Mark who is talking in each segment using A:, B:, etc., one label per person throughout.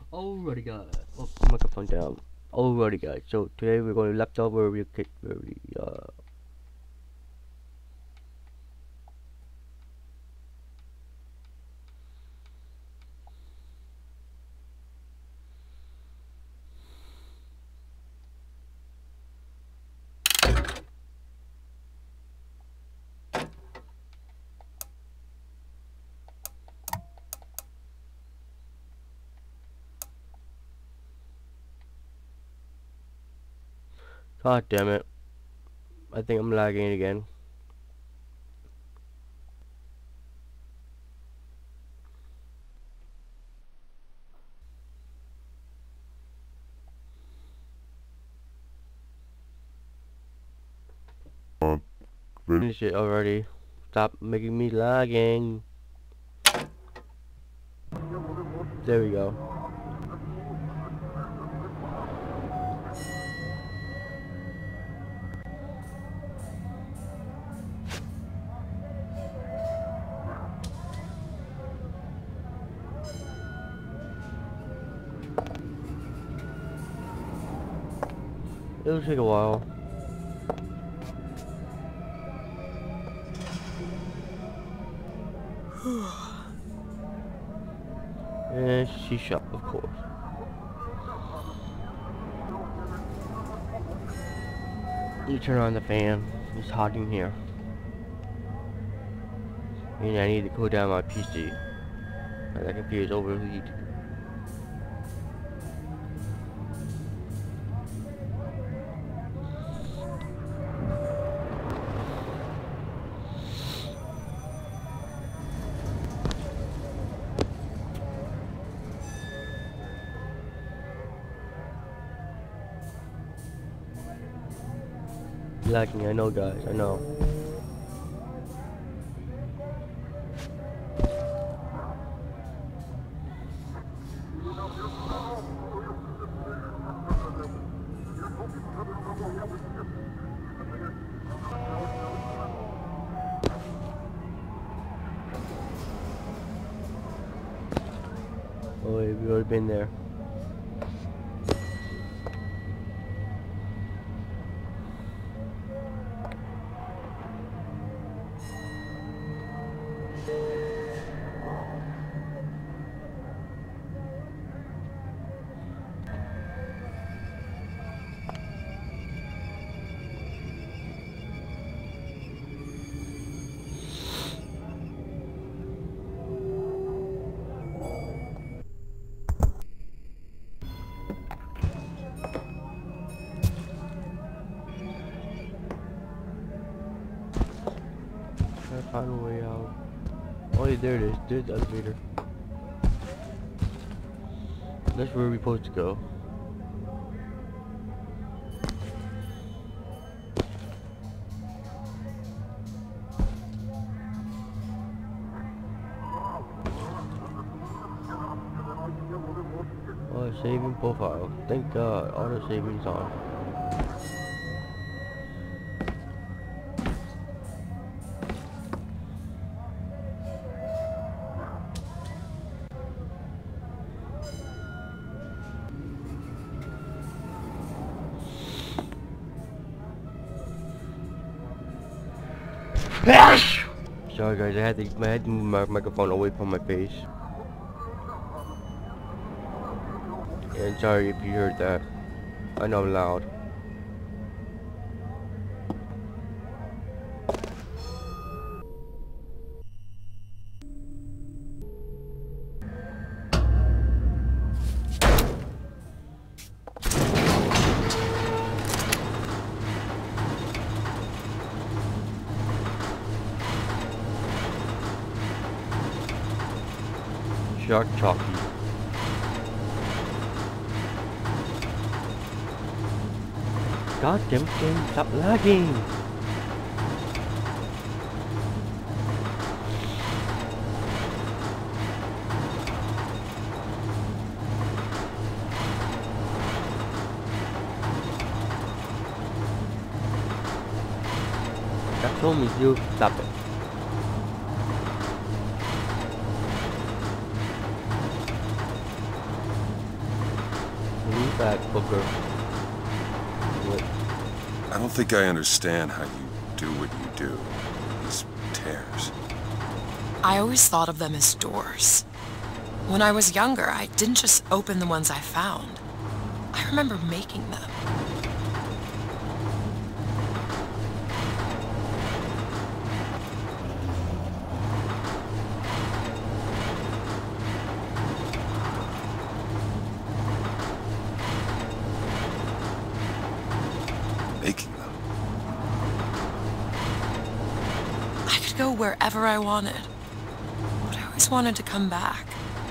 A: Alrighty guys, oh, microphone down. Alrighty guys, so today we're going to left off where we God damn it. I think I'm lagging again. Finish it already. Stop making me lagging. There we go. It'll take a while. And C-sharp, of course. You turn on the fan. It's hot in here. And I need to cool down my PC. My computer is overheated. Lagging, I know guys, I know. Oh wait, we've already been there. Gotta find a way out. Oh yeah, there it is. There's the elevator. That's where we're supposed to go. Oh, saving profile. Thank God, auto saving's on. Sorry guys, I had to move my microphone away from my face. And sorry if you heard that. I know I'm loud. Shark Chalky. God damn game, stop lagging! That told me to stop it. back, Booker. What?
B: I don't think I understand how you do what you do. These tears.
C: I always thought of them as doors. When I was younger, I didn't just open the ones I found. I remember making them.
B: Making them?
C: I could go wherever I wanted, but I always wanted to come back.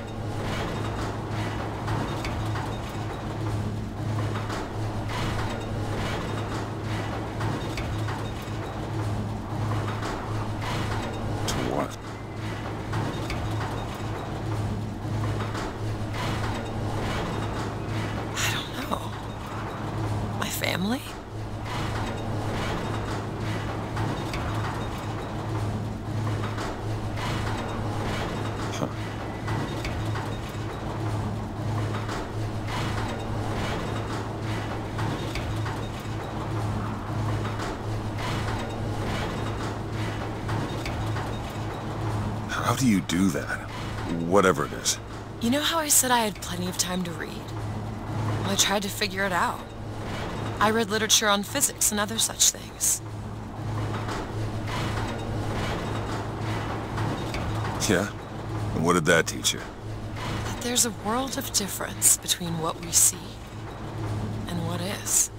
B: To what?
C: I don't know. My family?
B: Huh. How do you do that? Whatever it is.
C: You know how I said I had plenty of time to read? Well, I tried to figure it out. I read literature on physics and other such things.
B: Yeah? And what did that teach you?
C: That there's a world of difference between what we see and what is.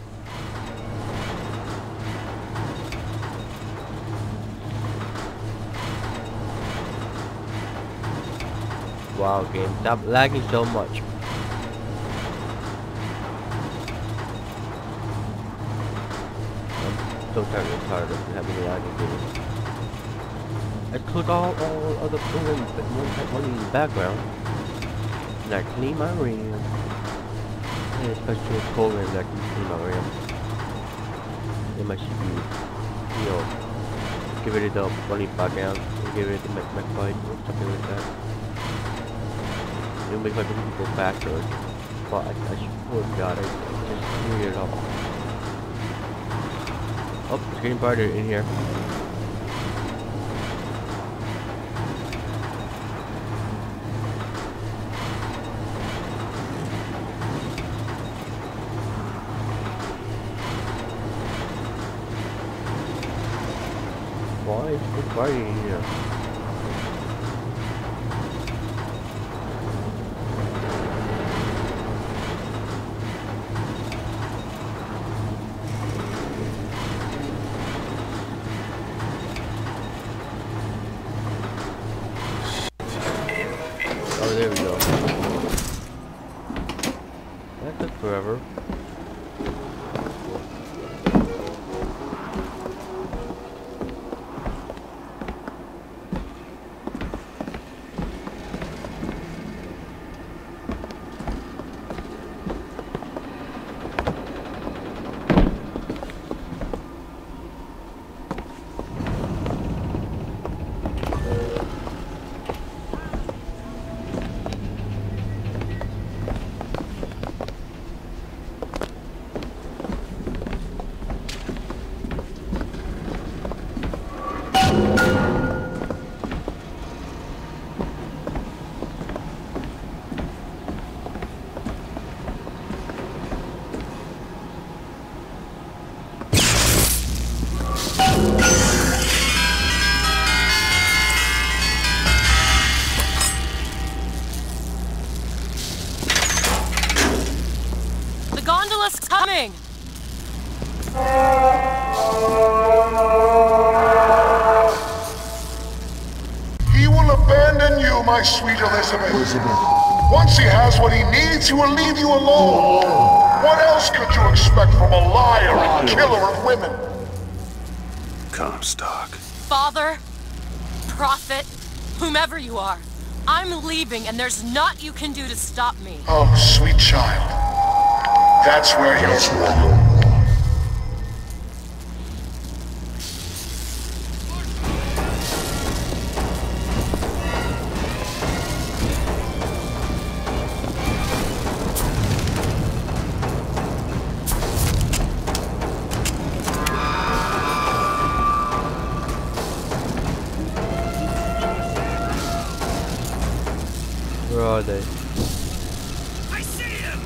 A: Wow, game, stop lagging so much. I'm so tired of having lagging games. I took all of the programs that money in the background, and I clean my RAM. And especially a program that can clean my RAM. And my CPU, you know, give it the money back out, and give it the megabyte or something like that. It'll make my computer go faster again. But I swear to God, I just cleared it up. Oh, it's getting brighter in here. Why is it bright in here? Oh, there we go. That took forever.
C: The gondola's coming!
D: He will abandon you, my sweet Elizabeth. Once he has what he needs, he will leave you alone. What else could you expect from a liar and killer of women?
B: Comstock.
C: Father, prophet, whomever you are, I'm leaving and there's naught you can do to stop me.
D: Oh, sweet child. That's where you're...
A: they?
E: I see him!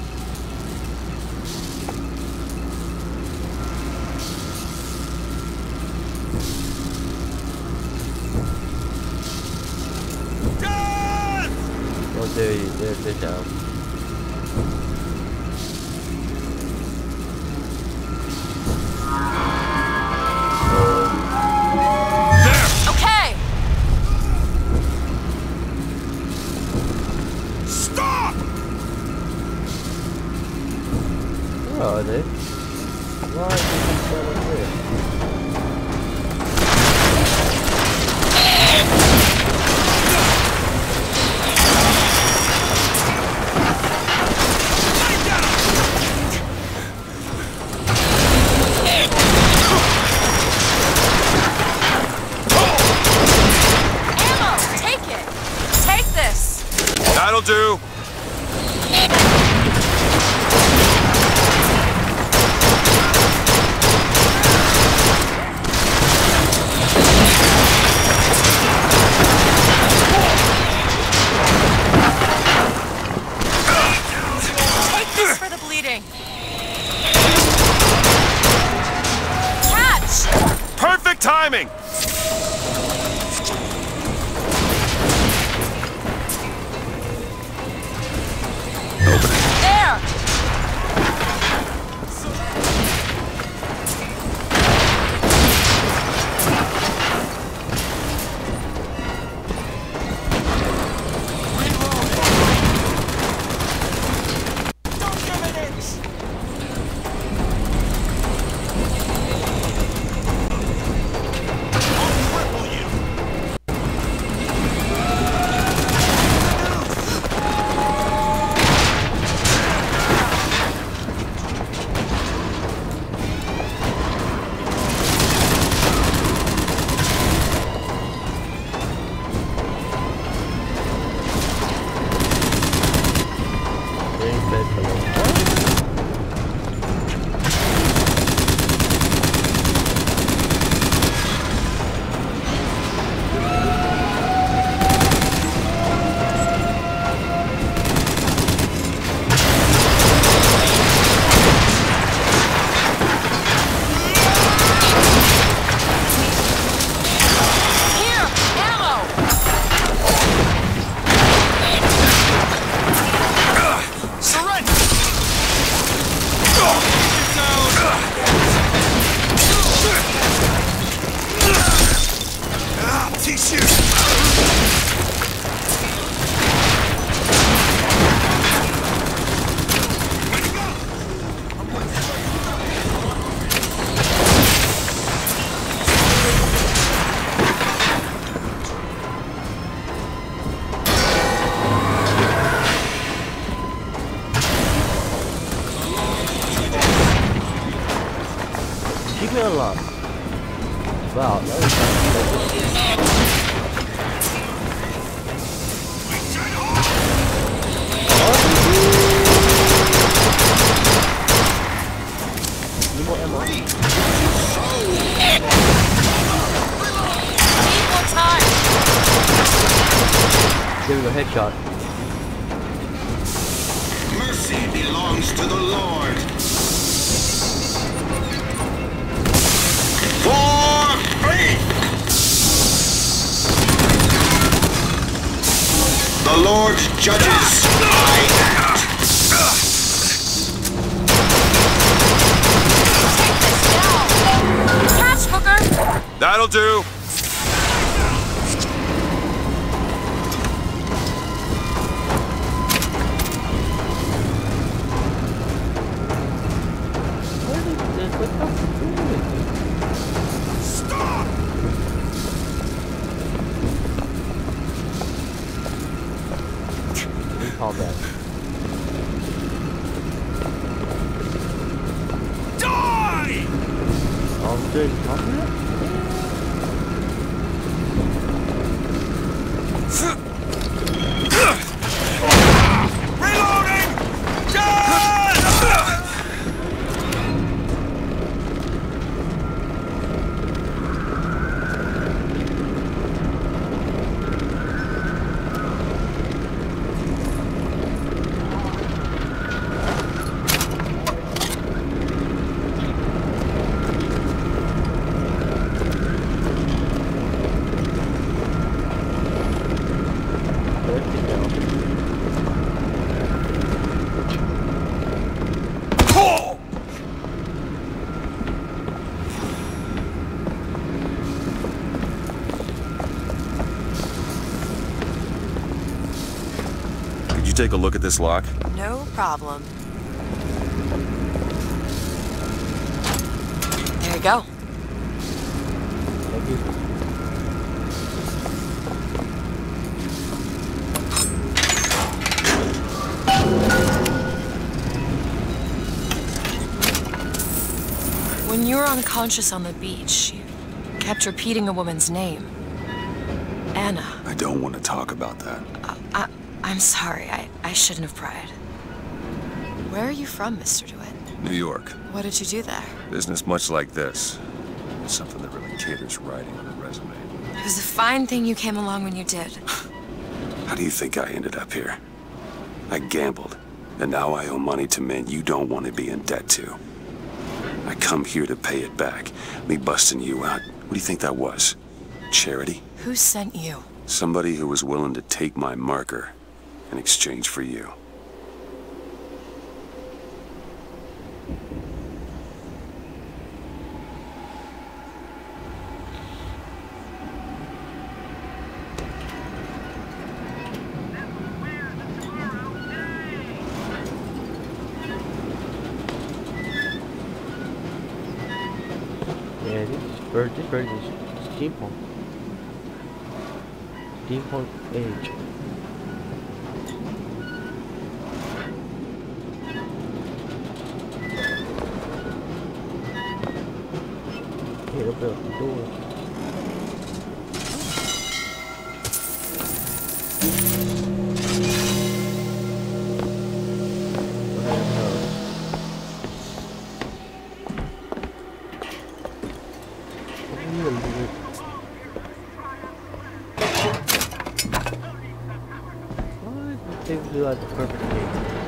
A: Oh, they're down.
C: Okay!
E: Stop!
A: Where are they? Why are they down here?
B: That'll do.
C: Take this for the bleeding. Catch!
B: Perfect timing.
C: There!
A: Keep me unlocked. Wow, that was need more ammo.
C: Equal time!
A: There we go, headshot.
E: Mercy belongs to the Lord. For faith! The Lord judges, I act.
C: Catch, Booker!
B: That'll do.
E: Stop!
A: Call back.
E: Die!
A: Officer, officer?
E: Reloading! Die!
B: take a look at this lock?
C: No problem. There you go.
A: Thank you.
C: When you were unconscious on the beach, you kept repeating a woman's name. Anna.
B: I don't want to talk about that.
C: I'm sorry. I shouldn't have pried. Where are you from, Mr. DeWitt?
B: New York.
C: What did you do there?
B: Business much like this. Something that really caters writing on a resume.
C: It was a fine thing you came along when you did.
B: How do you think I ended up here? I gambled, and now I owe money to men you don't want to be in debt to. I come here to pay it back. Me busting you out. What do you think that was? Charity?
C: Who sent you?
B: Somebody who was willing to take my marker in exchange for you.
A: Yeah, this bird is steampunk. Steampunk age. Okay, open up the door. They do like the perfect game.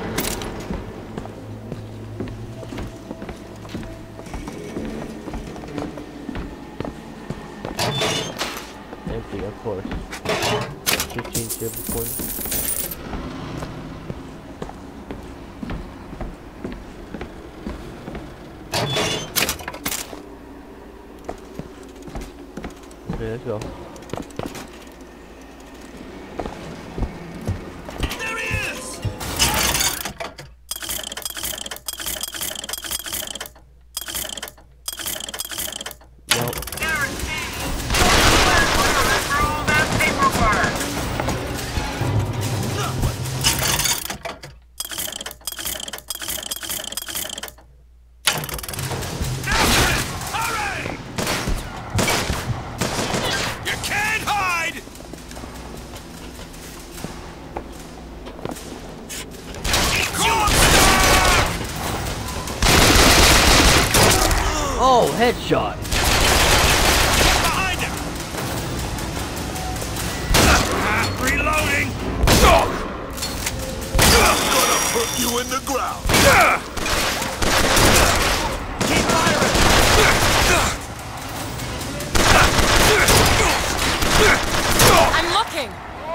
A: Empty, of course. Should change every point. Okay, let's go. Oh, headshot!
E: Behind him! Reloading!
B: I'm gonna put you in the ground!
E: Keep firing!
C: I'm looking!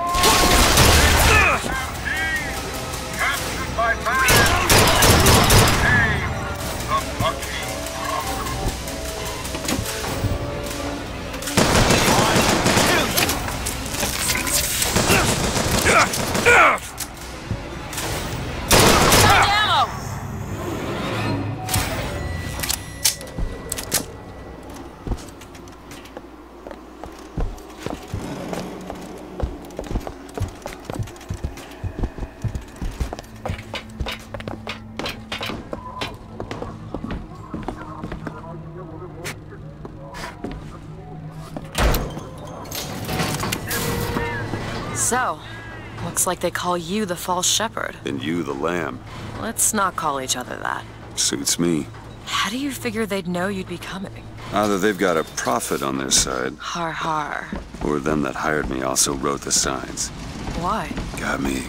D: Captured by man! Save the monkey!
C: Found ammo! So, looks like they call you the false shepherd.
B: And you the lamb.
C: Let's not call each other that.
B: Suits me.
C: How do you figure they'd know you'd be coming?
B: Either they've got a prophet on their side,
C: Har har.
B: or them that hired me also wrote the signs.
C: Why?
B: Got me.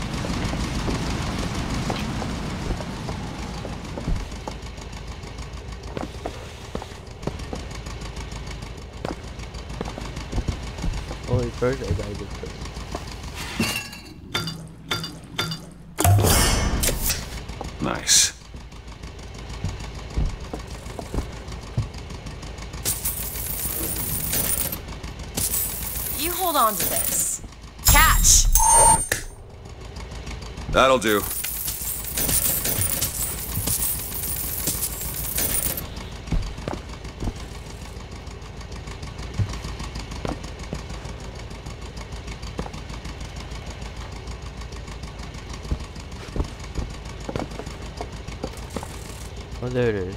A: Only first I gotta get first.
B: Nice.
C: You hold on to this. Catch!
B: That'll do.
A: Oh, there it is.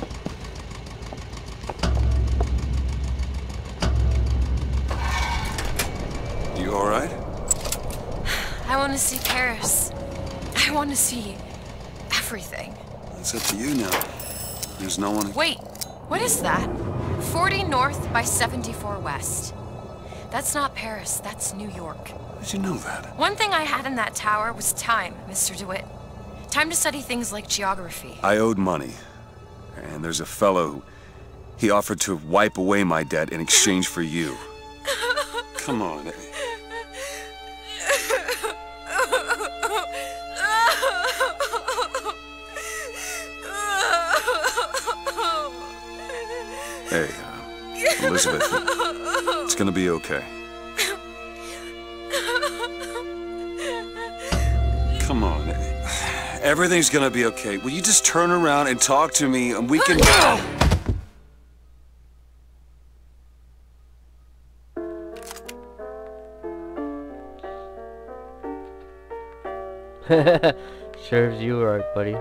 B: You alright?
C: I want to see Paris. I want to see everything.
B: It's up to you now. There's no one...
C: Wait, what is that? 40 north by 74 west. That's not Paris, that's New York.
B: How did you know that?
C: One thing I had in that tower was time, Mr. DeWitt. Time to study things like geography.
B: I owed money. And there's a fellow... He offered to wipe away my debt in exchange for you. Come on. Hey, Elizabeth, it's gonna be okay. Come on. Everything's gonna be okay. Will you just turn around and talk to me and we can go?
A: Serves you right, buddy.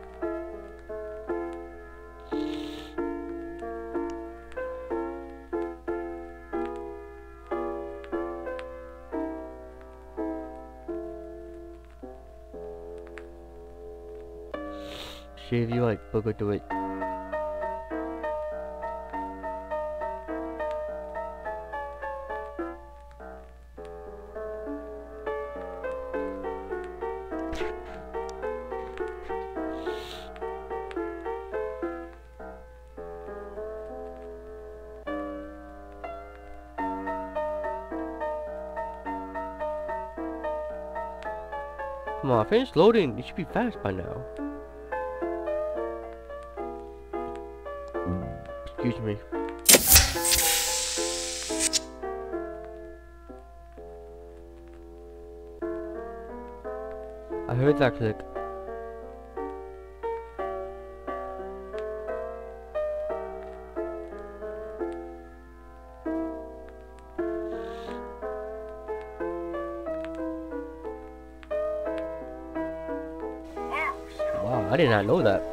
A: Shave you like booger to it. Come on, finish loading. It should be fast by now. Excuse me. I heard that click. Wow, I did not know that.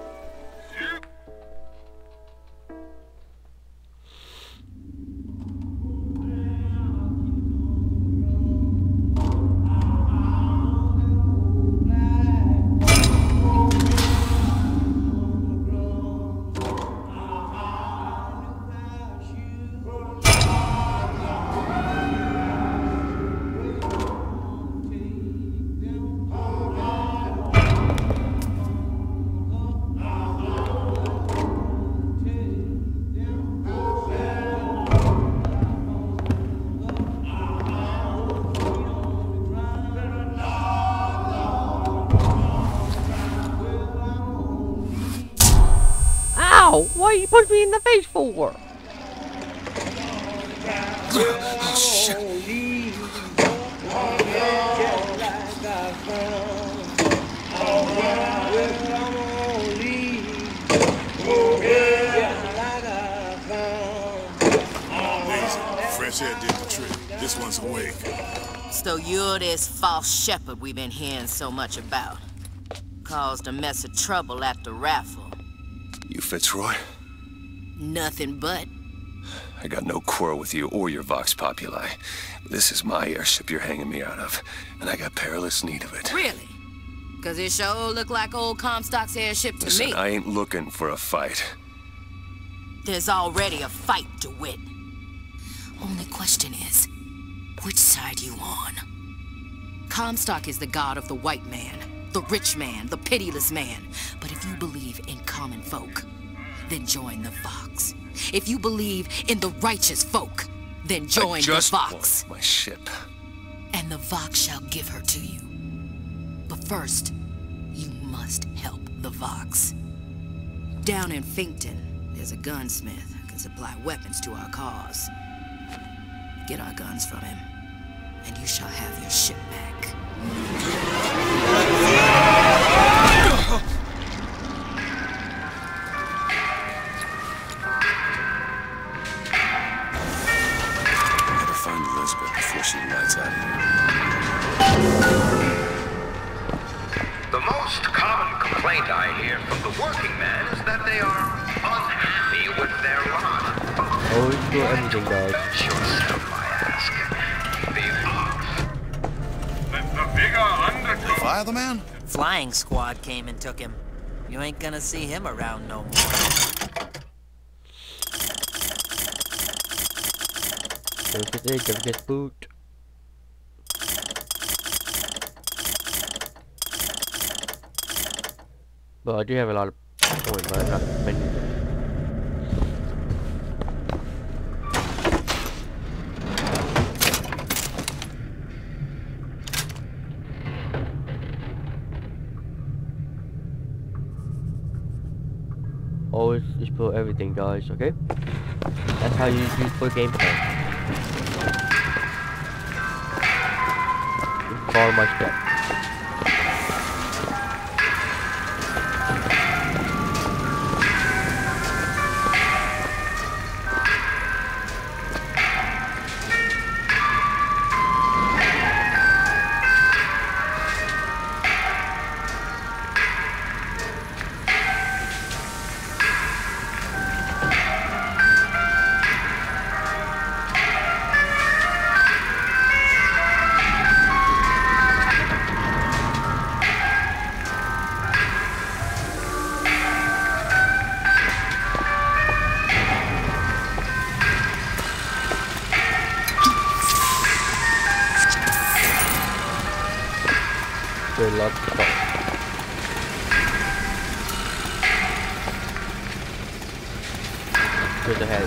A: Ow! Why you punch me in the face for?
B: Oh, shit.
F: Fresh air did the trick. This one's awake.
G: So you're this false shepherd we've been hearing so much about. Caused a mess of trouble at the raffle.
B: You Fitzroy?
G: Nothing but.
B: I got no quarrel with you or your Vox Populi. This is my airship you're hanging me out of, and I got perilous need of it.
G: Really? Cause it sure look like old Comstock's airship to
B: Listen,
G: me.
B: I ain't looking for a fight.
G: There's already a fight, DeWitt. Only question is, which side you on? Comstock is the god of the white man, the rich man, the pitiless man. But if you believe in common folk, then join the Vox. If you believe in the righteous folk, then join the Vox.
B: Want my ship.
G: And the Vox shall give her to you. But first, you must help the Vox. Down in Finkton, there's a gunsmith who can supply weapons to our cause. Get our guns from him, and you shall have your ship back.
H: complaint I hear from the working men is that they are unhappy with their lot.
A: Always do everything, guys.
H: Yourself, I ask.
F: They fire the man?
I: Flying squad came and took him. You ain't gonna see him around no more.
A: Don't get egg, don't get food. But I do have a lot of points, but not many. Always explore everything, guys, okay? That's how you use for gameplay. Follow my steps. Good luck. Good ahead.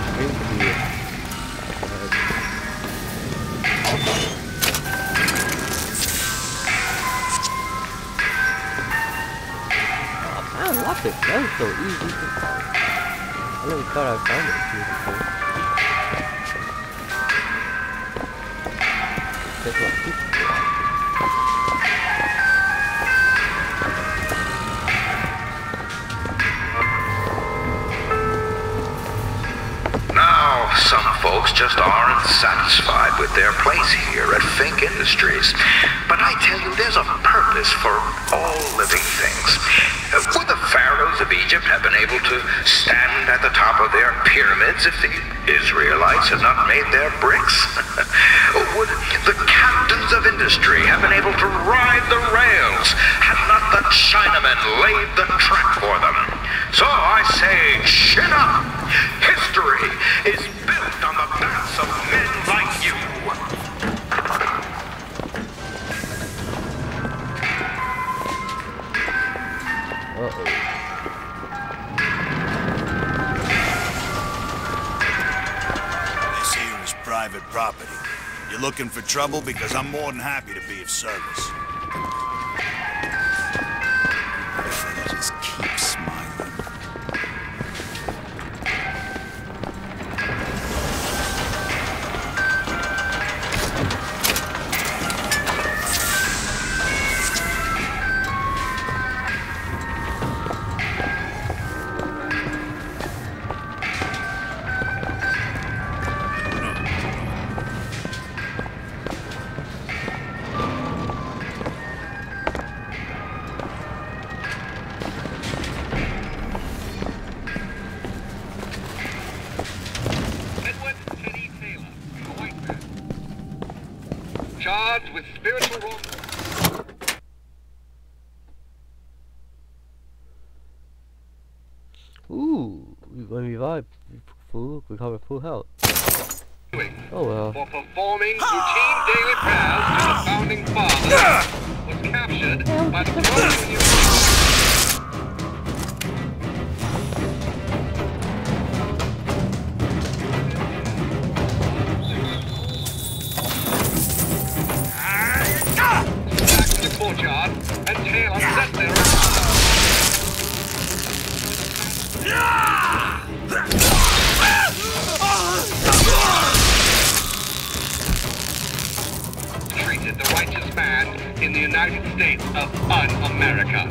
A: I love it. That was so easy. I never thought I'd find it before. That's what people do.
H: Some folks just aren't satisfied with their place here at Fink Industries. But I tell you, there's a purpose for all living things. Would the pharaohs of Egypt have been able to stand at the top of their pyramids if the Israelites had not made their bricks? Would the captains of industry have been able to ride the rails had not the Chinamen laid the track for them? So I say, chin up! History is built on the backs of men like you.
A: Uh-oh.
F: This here is private property. You're looking for trouble because I'm more than happy to be of service. Just keep smiling.
D: Charged with spiritual wrong.
A: Ooh, when we revive full, recover full health. Oh well.
D: For performing routine daily prayers to the founding fathers, was captured by the Roman courtyard and tail upset their treated the righteous man in the United States of un-America.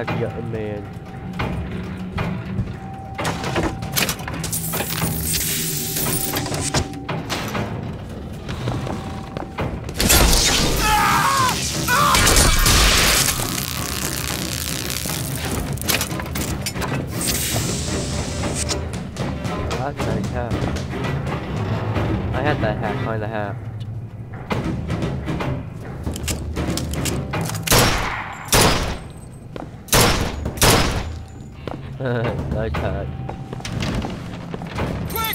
A: That young man. That's a nice hat. I had that hat, kinda hat. Nice hat.
J: Quick!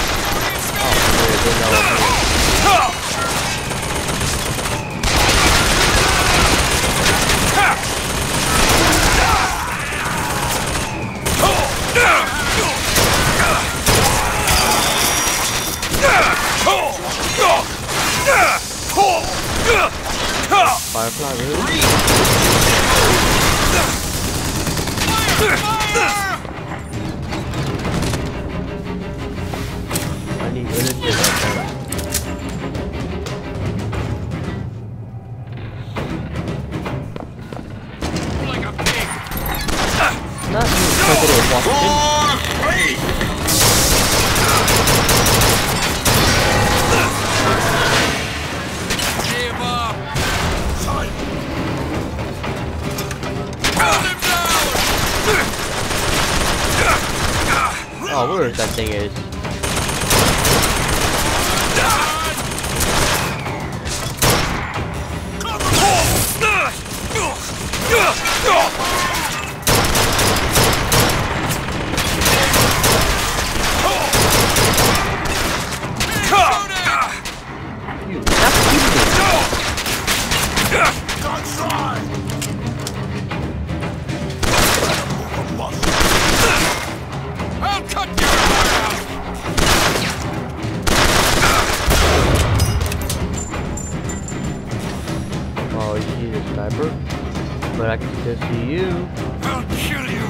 A: Firefly, really? I need energy right there.
J: Like a pig.
A: Not President Washington.
J: Give up.
A: Oh, where is that thing is? You, that's
J: I'll cut your heart out.
A: Oh, you see the sniper? But I can still see you.
J: I'll kill you.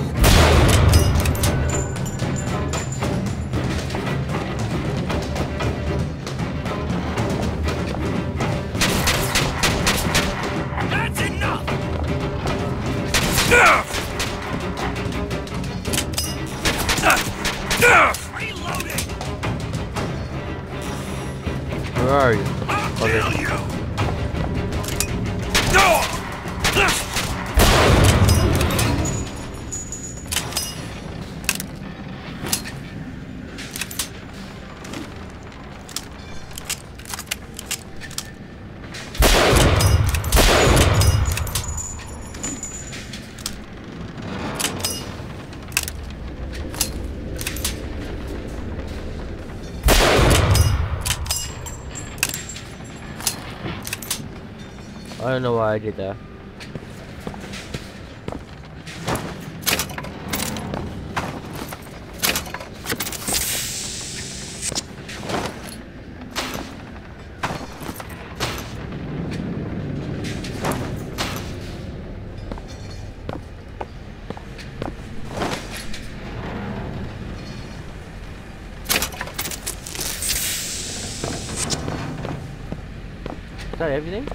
J: That's enough. Reloading.
A: Where are you? Okay. I don't know why I did that. Is that everything?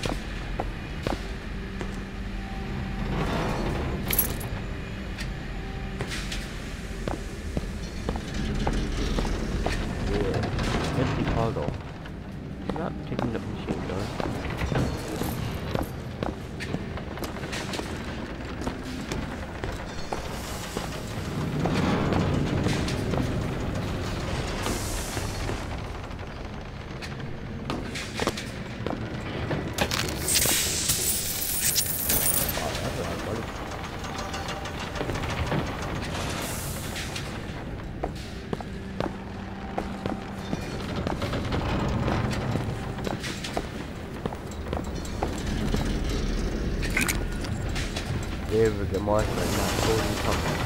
A: Cargo. Not picking up machine gun. There we go, more than not holding something.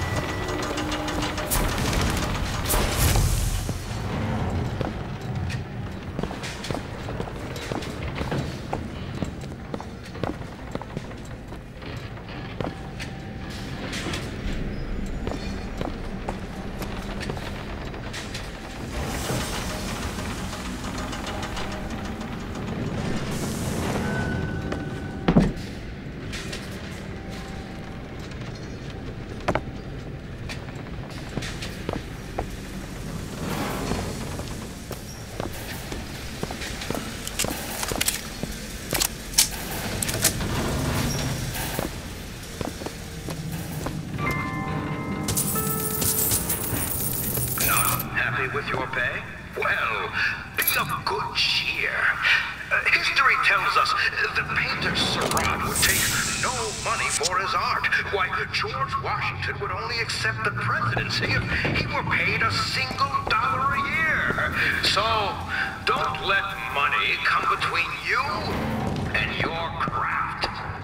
H: happy with your pay? Well, be of good cheer. History tells us the painter Seurat would take no money for his art. Why, George Washington would only accept the presidency if he were paid $1 a year. So, don't let money come between you and your craft.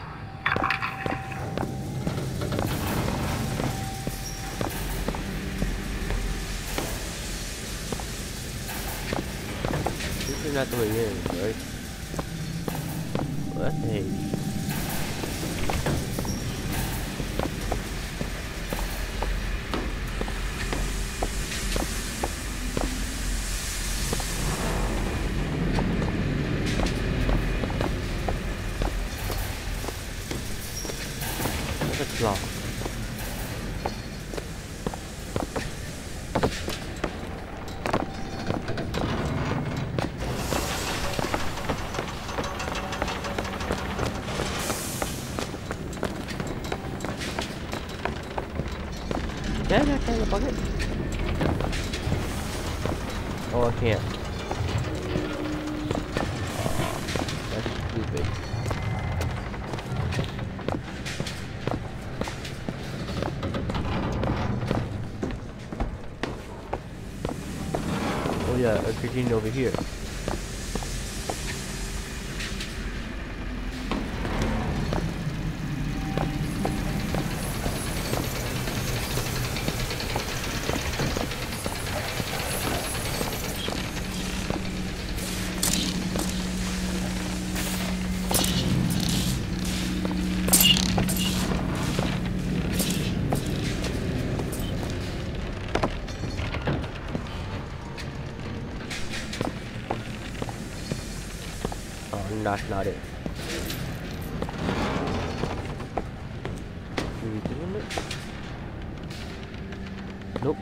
A: This is not the way it is, right? Well, that's the Hades. That's a clock. Can I get in the bucket? Oh, I can't. That's stupid. Oh yeah, I continue over here. That's not it. Nope.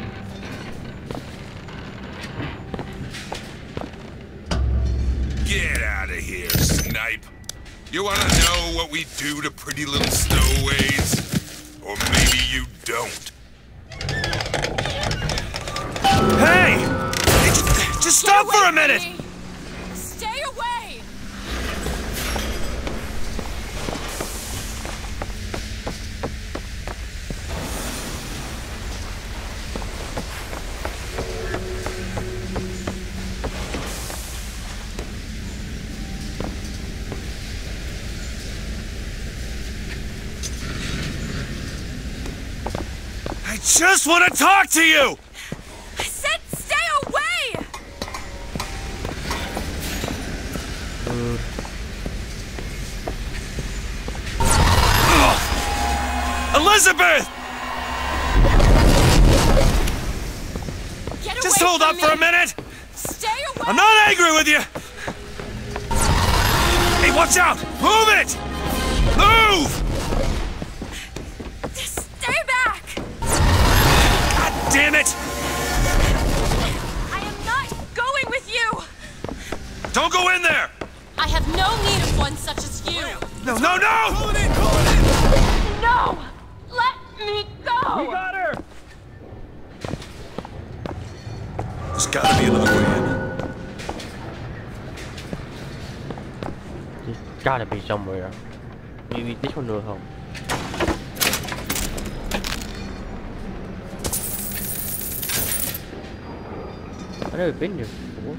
J: Get out of here, snipe. You wanna know what we do to pretty little stowaways? Or maybe you don't.
E: Hey! Just stop for a minute!
C: Stay away!
E: I just want to talk to you!
C: I said stay away!
E: Elizabeth!
C: Get away
E: Just hold
C: from
E: up for a
C: me.
E: minute!
C: Stay away!
E: I'm not angry with you! Hey, watch out! Move it! Move!
C: Stay back!
E: God damn it!
C: I am not going with you!
E: Don't go in there!
C: I have no need of one such as you!
E: No, no, no!
J: Pull it in, pull it in!
C: No! Let me go!
E: We got her!
B: There's gotta be another way in.
A: There's gotta be somewhere. Maybe this one will help. I've never been here before.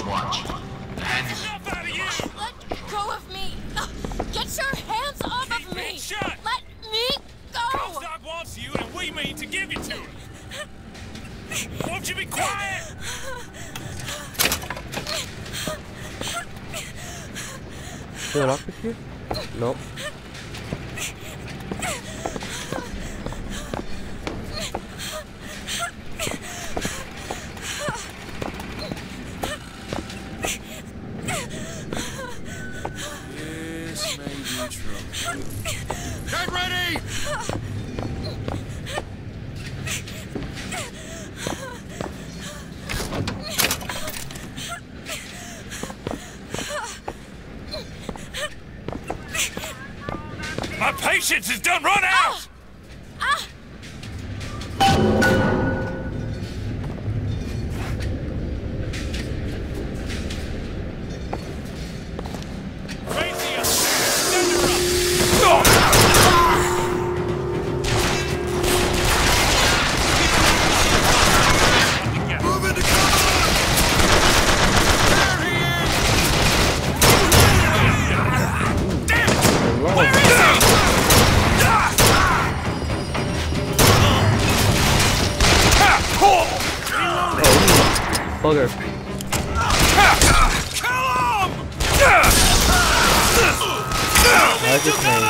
E: watch. And
G: Let go of me! Get your hands off of me!
K: Shut!
G: Let me go!
K: Comstock wants you, and we mean to give you to him. Won't you be quiet?
A: Is it locked with you? Nope.
K: This may be trouble. Get ready! My patience is done run out!
A: Bugger. How's it playing?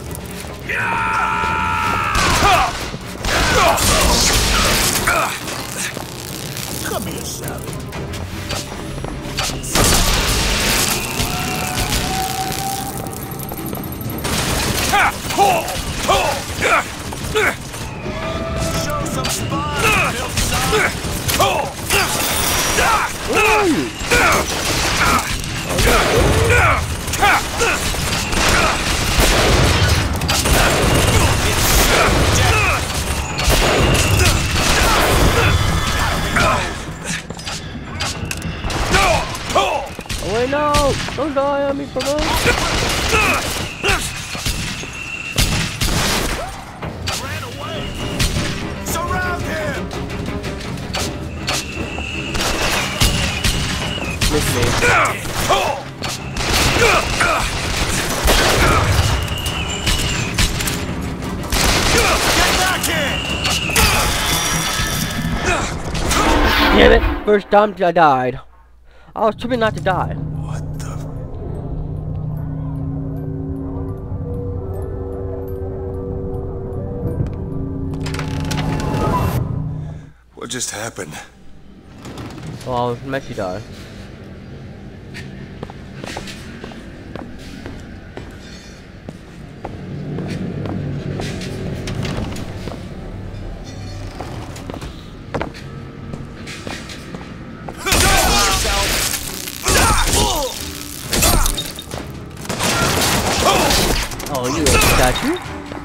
K: Come here, Sally. Show some spine, Milk.
A: Where are you? Oh wait, no! Don't die on me, bro!
K: Ran away. Surround him.
A: Miss me.
K: Get back here.
A: Damn it! First time I died. I was tripping not to die.
B: What the? What just happened?
A: Well, I was meant to die. Oh, you a statue?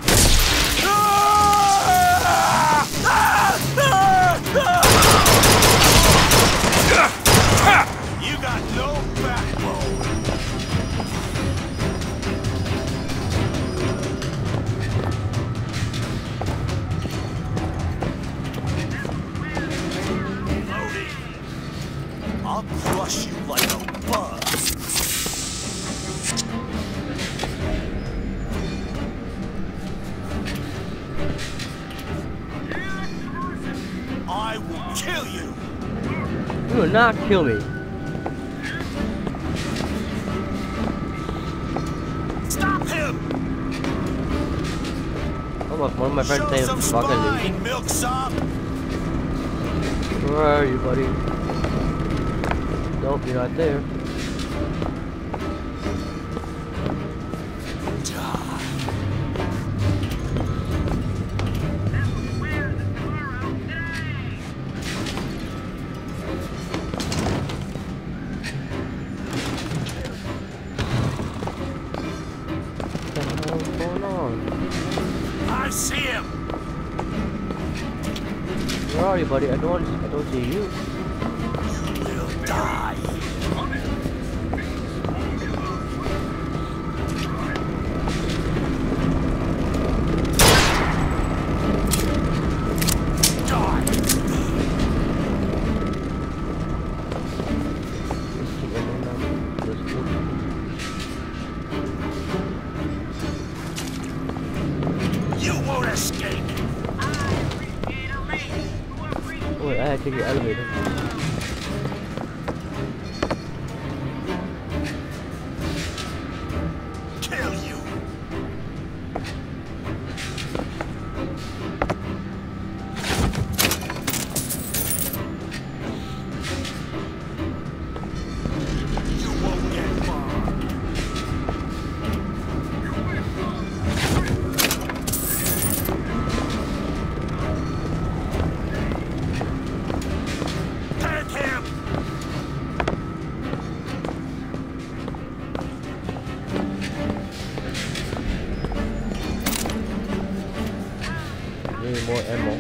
K: You got no backbone. Loading. I'll crush you like a bug. I will kill you.
A: You will not kill me.
K: Stop him.
A: One of my friends
K: Show
A: named
K: some
A: fucking
K: spine, Milksop.
A: Where are you, buddy? Nope, you're not there. What the hell's going on?
K: I see him.
A: Where are you, buddy? I don't see you.
K: You will die. escape.
A: Wait, I had to take the elevator.
K: Kill you. You won't get far. Take him.
A: Need more ammo.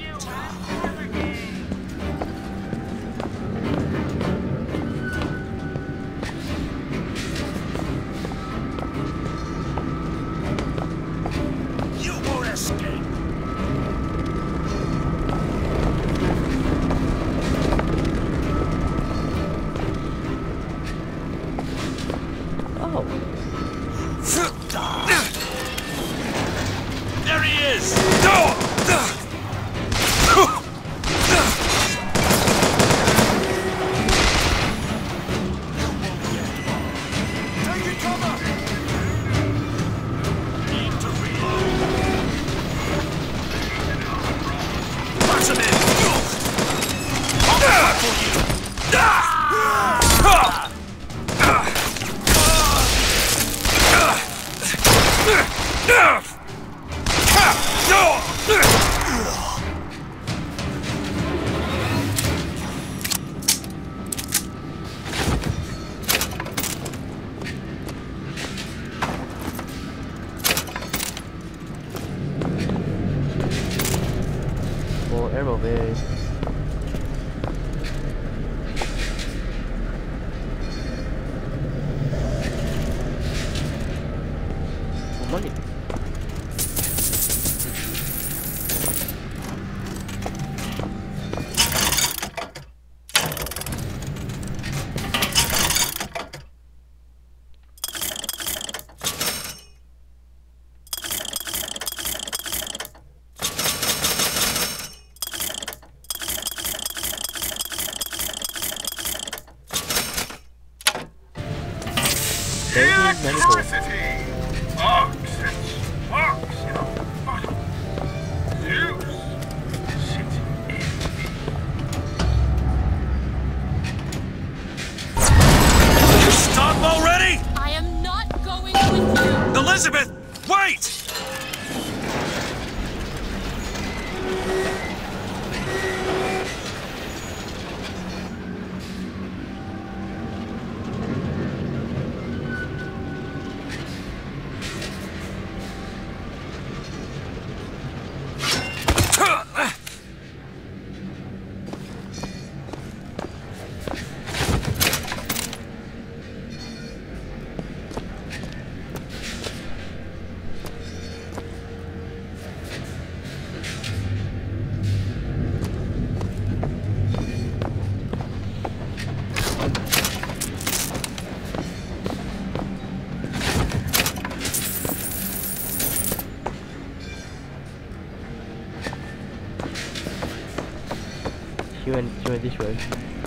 K: You won't escape.
A: Oh.
K: There he is. Taking cover. Need to reload. Punch him in. I'll tackle you.
A: More ammo, babe. More money.
D: Electricity! Bugs and sparks in a bottle. Zeus sits in me.
K: Stop already!
C: I am not going with you.
K: Elizabeth, wait!
A: She went this way.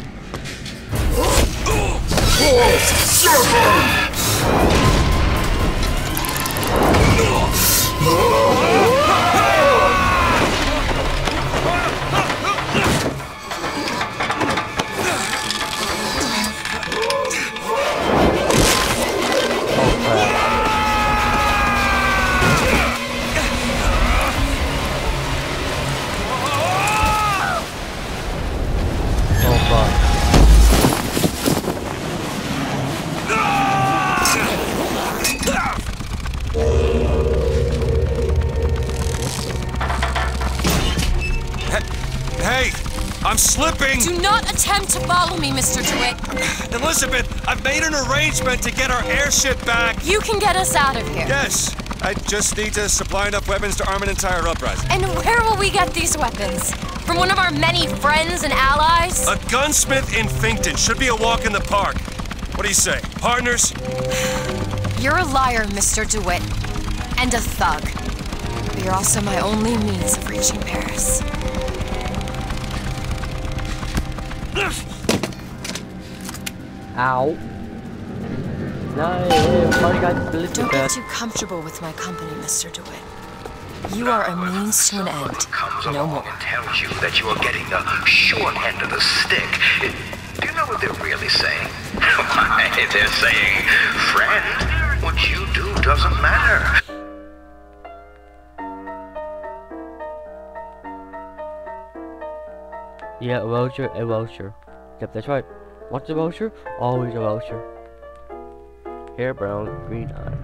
K: Hey, I'm slipping!
C: Do not attempt to follow me, Mr. DeWitt.
K: Elizabeth, I've made an arrangement to get our airship back.
C: You can get us out of here.
K: Yes, I just need to supply enough weapons to arm an entire uprising.
C: And where will we get these weapons? From one of our many friends and allies?
K: A gunsmith in Finkton should be a walk in the park. What do you say, partners?
C: You're a liar, Mr. DeWitt. And a thug. you're also my only means of reaching Paris.
A: Ow. No, party got split.
C: Don't get too comfortable with my company, Mr. DeWitt. You are a means to an end, no more.
H: Tells you that you are getting the short end of the stick. Do you know what they're really saying? Why, they're saying, friend, what you do doesn't matter.
A: Yeah, a vulture, a vulture. Yep, that's right. What's a vulture? Always a vulture. Hair brown, green eye.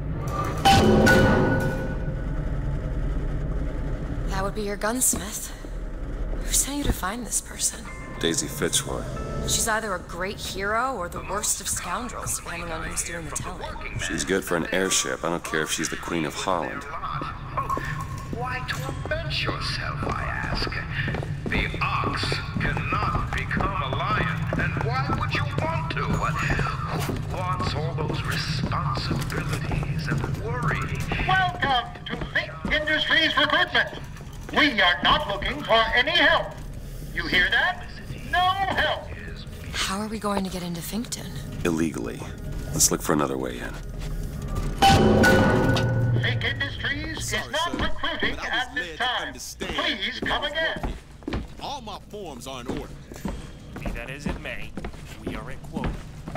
C: That would be your gunsmith. Who sent you to find this person?
B: Daisy Fitzroy.
C: She's either a great hero or the worst of scoundrels, depending on who's doing the telling.
B: She's good for an airship. I don't care if she's the Queen of Holland.
H: Why torment yourself, I ask? The ox cannot become a lion, and why would you want to? Who wants all those responsibilities and worry?
D: Welcome to Fink Industries Recruitment. We are not looking for any help. You hear that? No help.
C: How are we going to get into Finkton?
B: Illegally. Let's look for another way in.
D: Fink Industries is not recruiting at this time. Please come again.
E: All my forms are in order.
K: Be that as it may, we are at quota.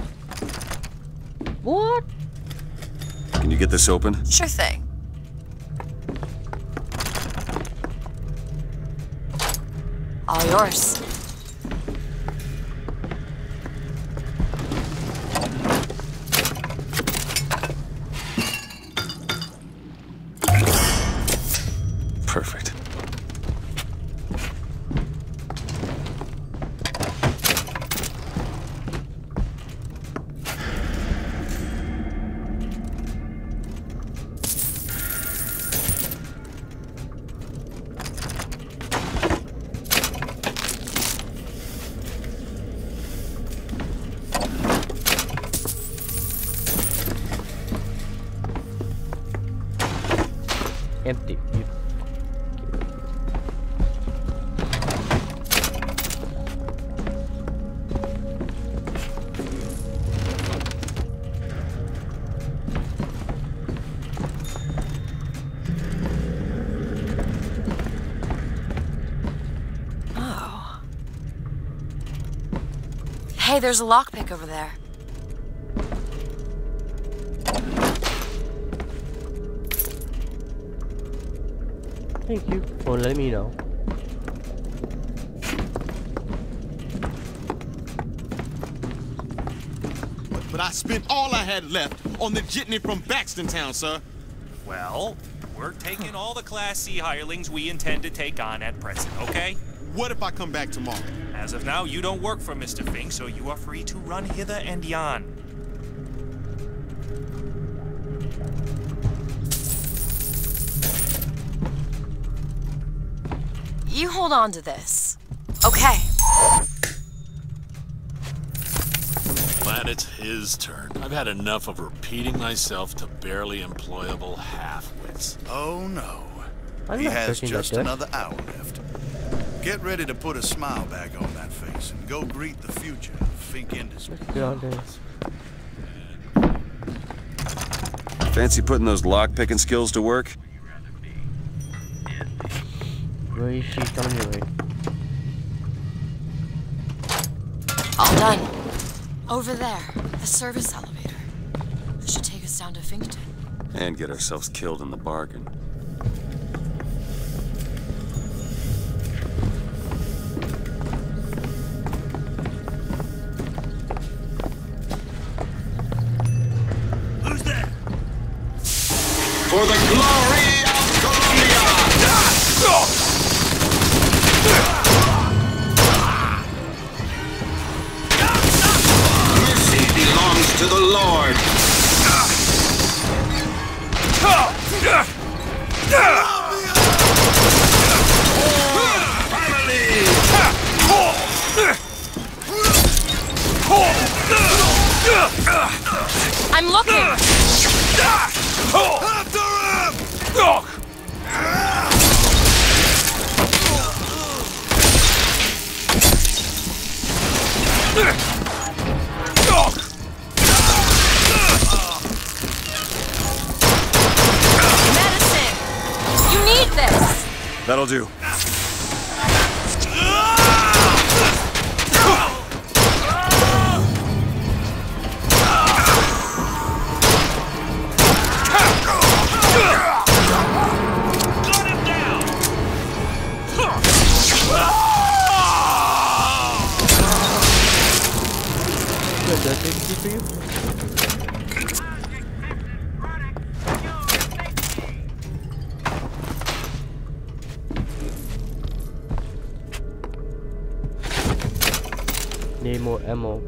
A: What?
B: Can you get this open?
C: Sure thing. All yours.
B: Perfect.
A: Empty.
C: Oh. Hey, there's a lockpick over there.
A: Thank you for letting me know.
E: But I spent all I had left on the jitney from Baxton Town, sir.
K: Well, we're taking all the Class C hirelings we intend to take on at present, okay?
E: What if I come back tomorrow?
K: As of now, you don't work for Mr. Fink, so you are free to run hither and yon.
C: You hold on to this. Okay.
L: Glad it's his turn. I've had enough of repeating myself to barely employable half-wits.
F: Oh no. He has just another hour left. Get ready to put a smile back on that face and go greet the future of Fink Industries.
B: Fancy putting those lock-picking skills to work?
A: Where is she coming your way?
C: All done. Over there, the service elevator. This should take us down to Finkton.
B: And get ourselves killed in the bargain.
F: Who's there?
E: For the glory of Columbia! Mercy belongs to the Lord.
C: I'm looking!
F: After him!
B: That'll do.
A: Need more ammo.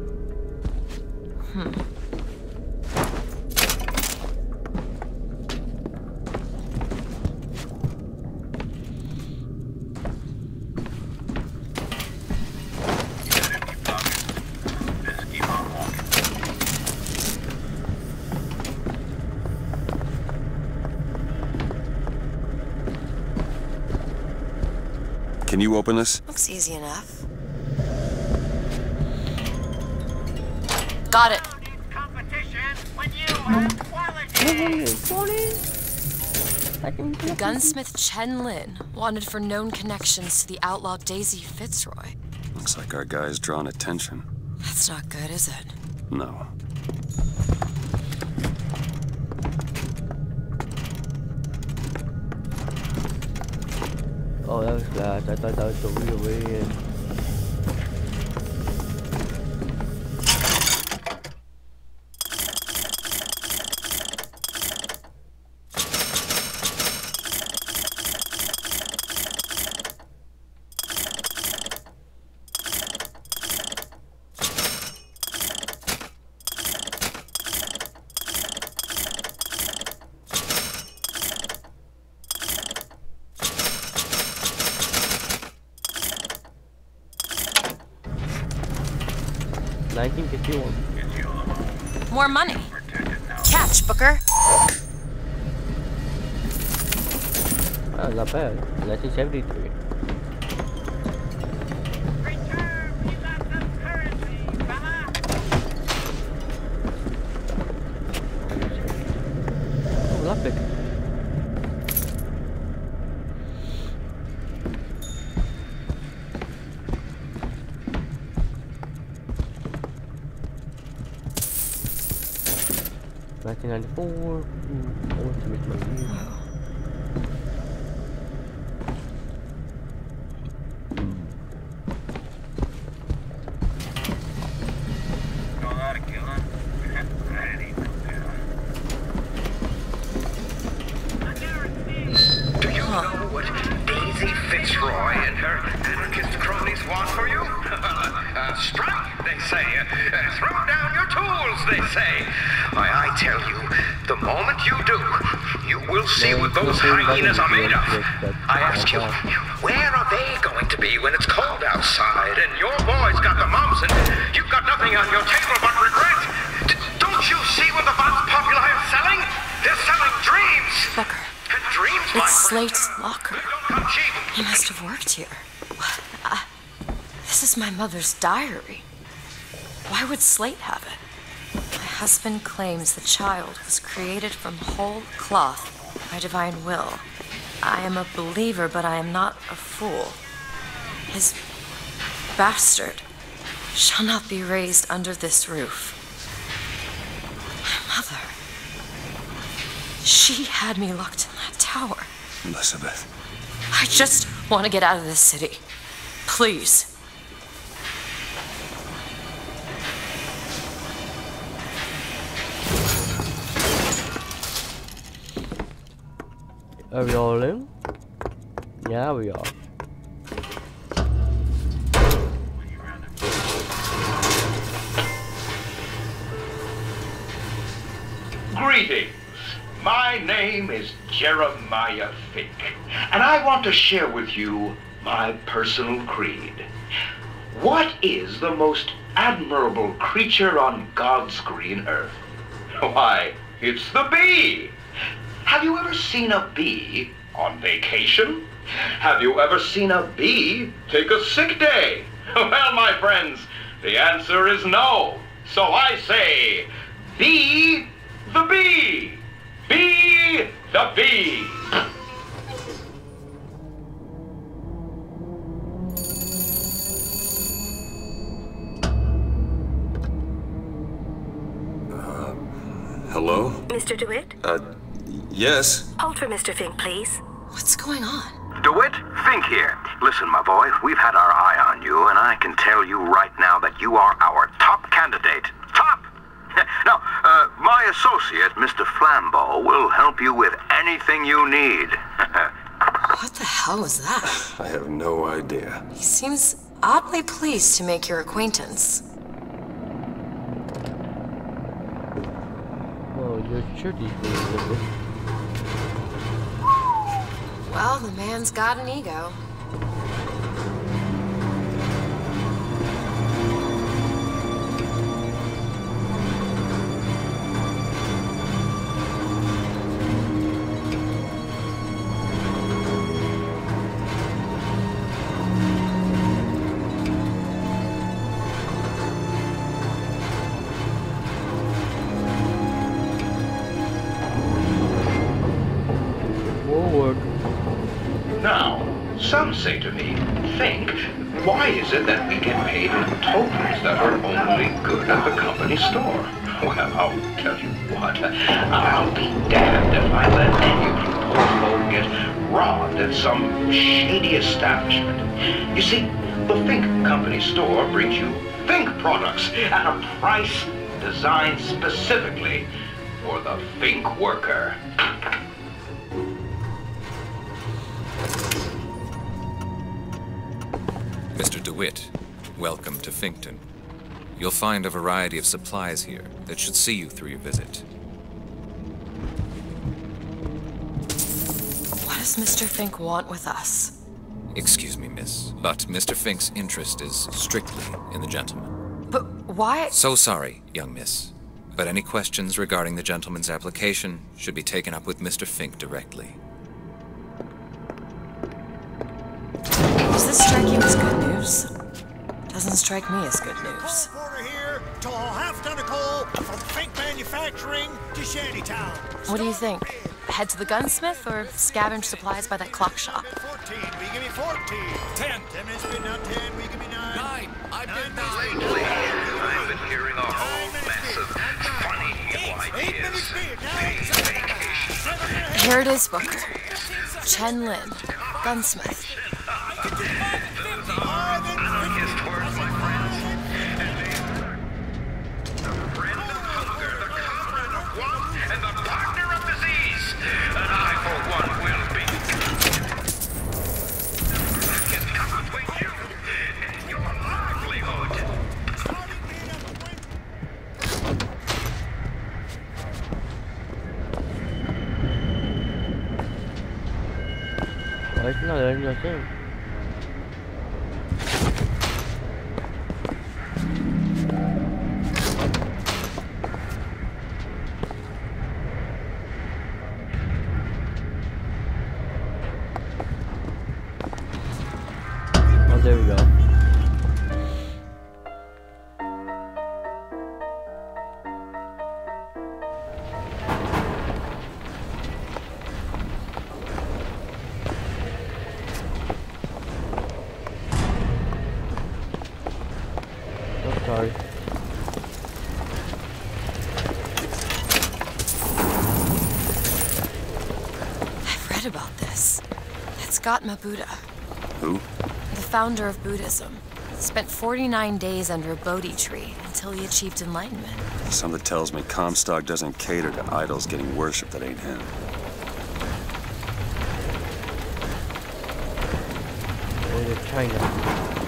B: Can you open this?
C: Looks easy enough. Got it. Gunsmith Chen Lin, wanted for known connections to the outlaw Daisy Fitzroy.
B: Looks like our guy's drawn attention.
C: That's not good, is it?
B: No.
A: Oh, that was bad. I thought that was the real way in.
C: More money. Catch, Booker.
A: Oh, not bad. 1973. Oh, lockpick. $1994. I want to make my view.
H: Do you know what Daisy Fitzroy and her anarchist cronies want for you? Strike, they say. Throw down your tools, they say. Why, I tell you, the moment you do, you will see what those hyenas are made of. I ask you, where are they going to be when it's cold outside and your boy's got the mumps and you've got nothing on your table but regret? Don't you see what the Vance Populi are selling? They're selling dreams.
C: Booker.
H: And dreams,
C: It's Slate's locker. He must have worked here. This is my mother's diary. Why would Slate have it? My husband claims the child was created from whole cloth by divine will. I am a believer, but I am not a fool. His bastard shall not be raised under this roof. My mother. She had me locked in that tower.
B: Elizabeth.
C: I just want to get out of this city. Please.
A: Are we all in? Yeah, we are.
M: Greetings. My name is Jeremiah Fink, and I want to share with you my personal creed. What is the most admirable creature on God's green earth? Why, it's the bee. Have you ever seen a bee on vacation? Have you ever seen a bee take a sick day? Well, my friends, the answer is no. So I say, be the bee. Be the bee.
B: Hello?
N: Mr. DeWitt?
B: Yes?
N: Hold for Mr. Fink, please.
C: What's going on?
H: DeWitt, Fink here. Listen, my boy, we've had our eye on you, and I can tell you right now that you are our top candidate. Top! Now, my associate, Mr. Flambeau, will help you with anything you need.
C: What the hell was that?
B: I have no idea.
C: He seems oddly pleased to make your acquaintance.
A: Well, you're sure these things.
C: Well, the man's got an ego.
M: Now, some say to me, Fink, why is it that we get paid in tokens that are only good at the company store? Well, I'll tell you what, I'll be damned if I let any of you poor folk get robbed at some shady establishment. You see, the Fink company store brings you Fink products at a price designed specifically for the Fink worker.
O: Mr. DeWitt, welcome to Finkton. You'll find a variety of supplies here that should see you through your visit.
C: What does Mr. Fink want with us?
O: Excuse me, miss, but Mr. Fink's interest is strictly in the gentleman.
C: But why?
O: So sorry, young miss, but any questions regarding the gentleman's application should be taken up with Mr. Fink directly.
C: Does this strike you as good news? Doesn't strike me as good news.
K: Here to half ton of coal from Fink Manufacturing to Shantytown.
C: What do you think? Head to the gunsmith or scavenge supplies by that clock shop?
K: 14, we give me 14. 10. 10 minutes bid now 10, we give me 9. 9. I bid 9.
H: Lately, I've been hearing a whole mess of funny new ideas.
C: Here it is, Booker. Chen Lin, gunsmith.
A: It's not letting us in. Oh, there we go. Sorry.
C: I've read about this. That's Gautama Buddha.
B: Who?
C: The founder of Buddhism. Spent 49 days under a Bodhi tree until he achieved enlightenment.
B: Something tells me Comstock doesn't cater to idols getting worshipped that ain't him.
A: Go to China.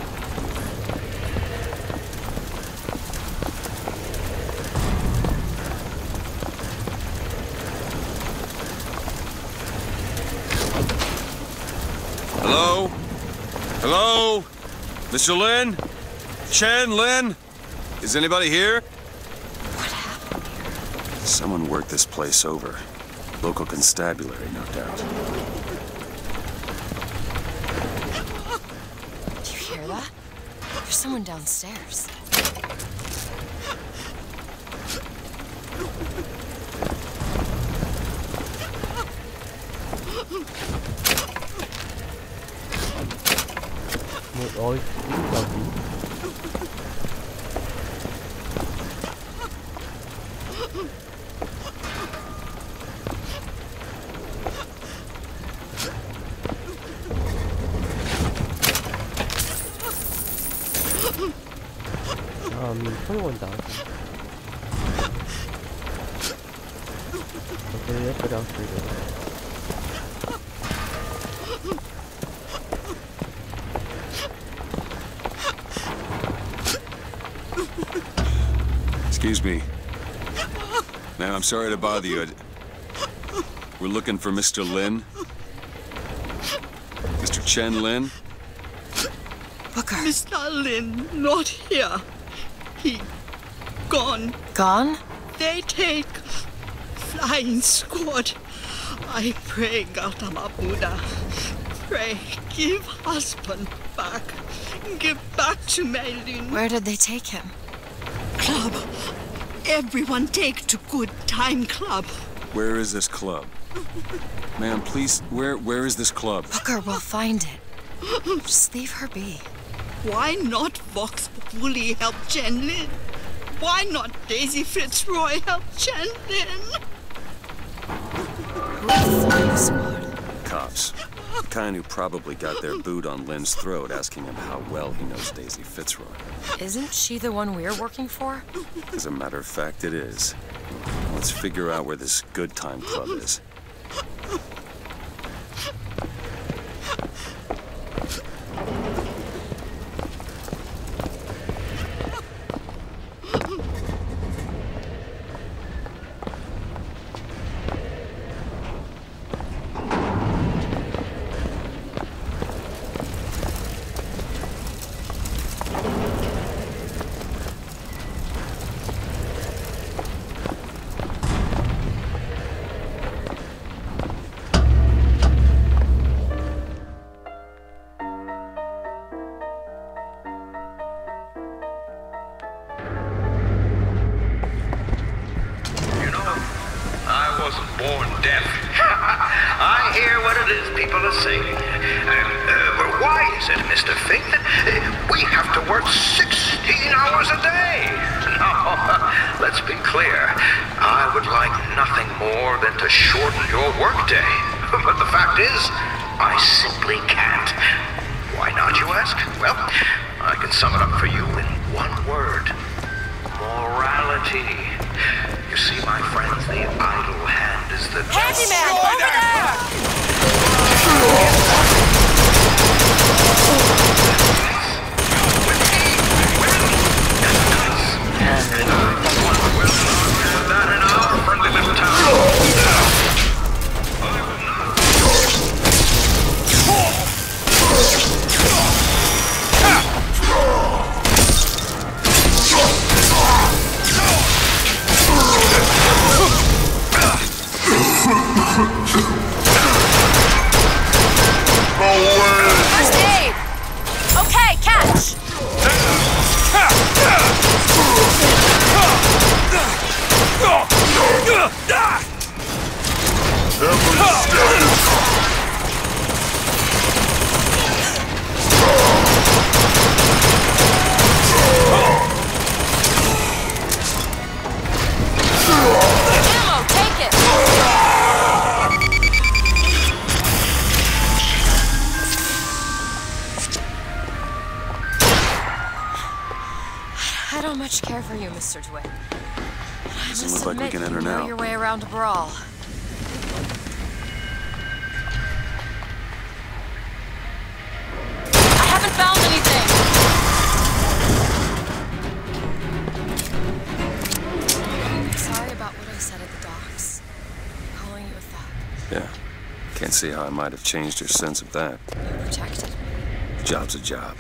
B: Hello? Hello? Mr. Lin? Chen Lin? Is anybody here?
C: What happened here?
B: Someone worked this place over. Local constabulary, no doubt.
C: Do you hear that? There's someone downstairs.
A: Always something. $21,000. Okay, let's go downstairs.
B: Excuse me. Ma'am, I'm sorry to bother you. We're looking for Mr. Lin. Mr. Chen Lin?
C: Booker.
P: Mr. Lin, not here. He gone.
C: Gone?
P: They take flying squad. I pray, Gautama Buddha. Pray, give husband back. Give back to my Lin.
C: Where did they take him?
P: Club. Everyone take to good time club.
B: Where is this club? Ma'am, please, where is this club?
C: Booker, we'll find it. Just leave her be.
P: Why not Vox Populi help Chen Lin? Why not Daisy Fitzroy help Chen Lin?
B: Cops. The kind who probably got their boot on Lin's throat asking him how well he knows Daisy Fitzroy.
C: Isn't she the one we're working for?
B: As a matter of fact, it is. Let's figure out where this good time club is.
H: Born deaf. I hear what it is people are saying. Why is it, Mr. Fink, that we have to work 16 hours a day? No, let's be clear. I would like nothing more than to shorten your workday. But the fact is, I simply can't. Why not, you ask? Well, I can sum it up for you in one word. Morality. You see, my friends, the idle hand is the...
C: Handyman, over there!
H: That in our friendly little town.
C: First aid! Okay, catch! Ammo, take it! I don't much care for you, Mr. DeWitt. I
B: Doesn't
C: must
B: look like we
C: admit,
B: can
C: you
B: enter
C: know
B: now.
C: your way around a brawl. I haven't found anything! Sorry about what I said at the docks. Calling you a thug.
B: Yeah. Can't see how I might have changed your sense of that.
C: You protected me.
B: Job's a job.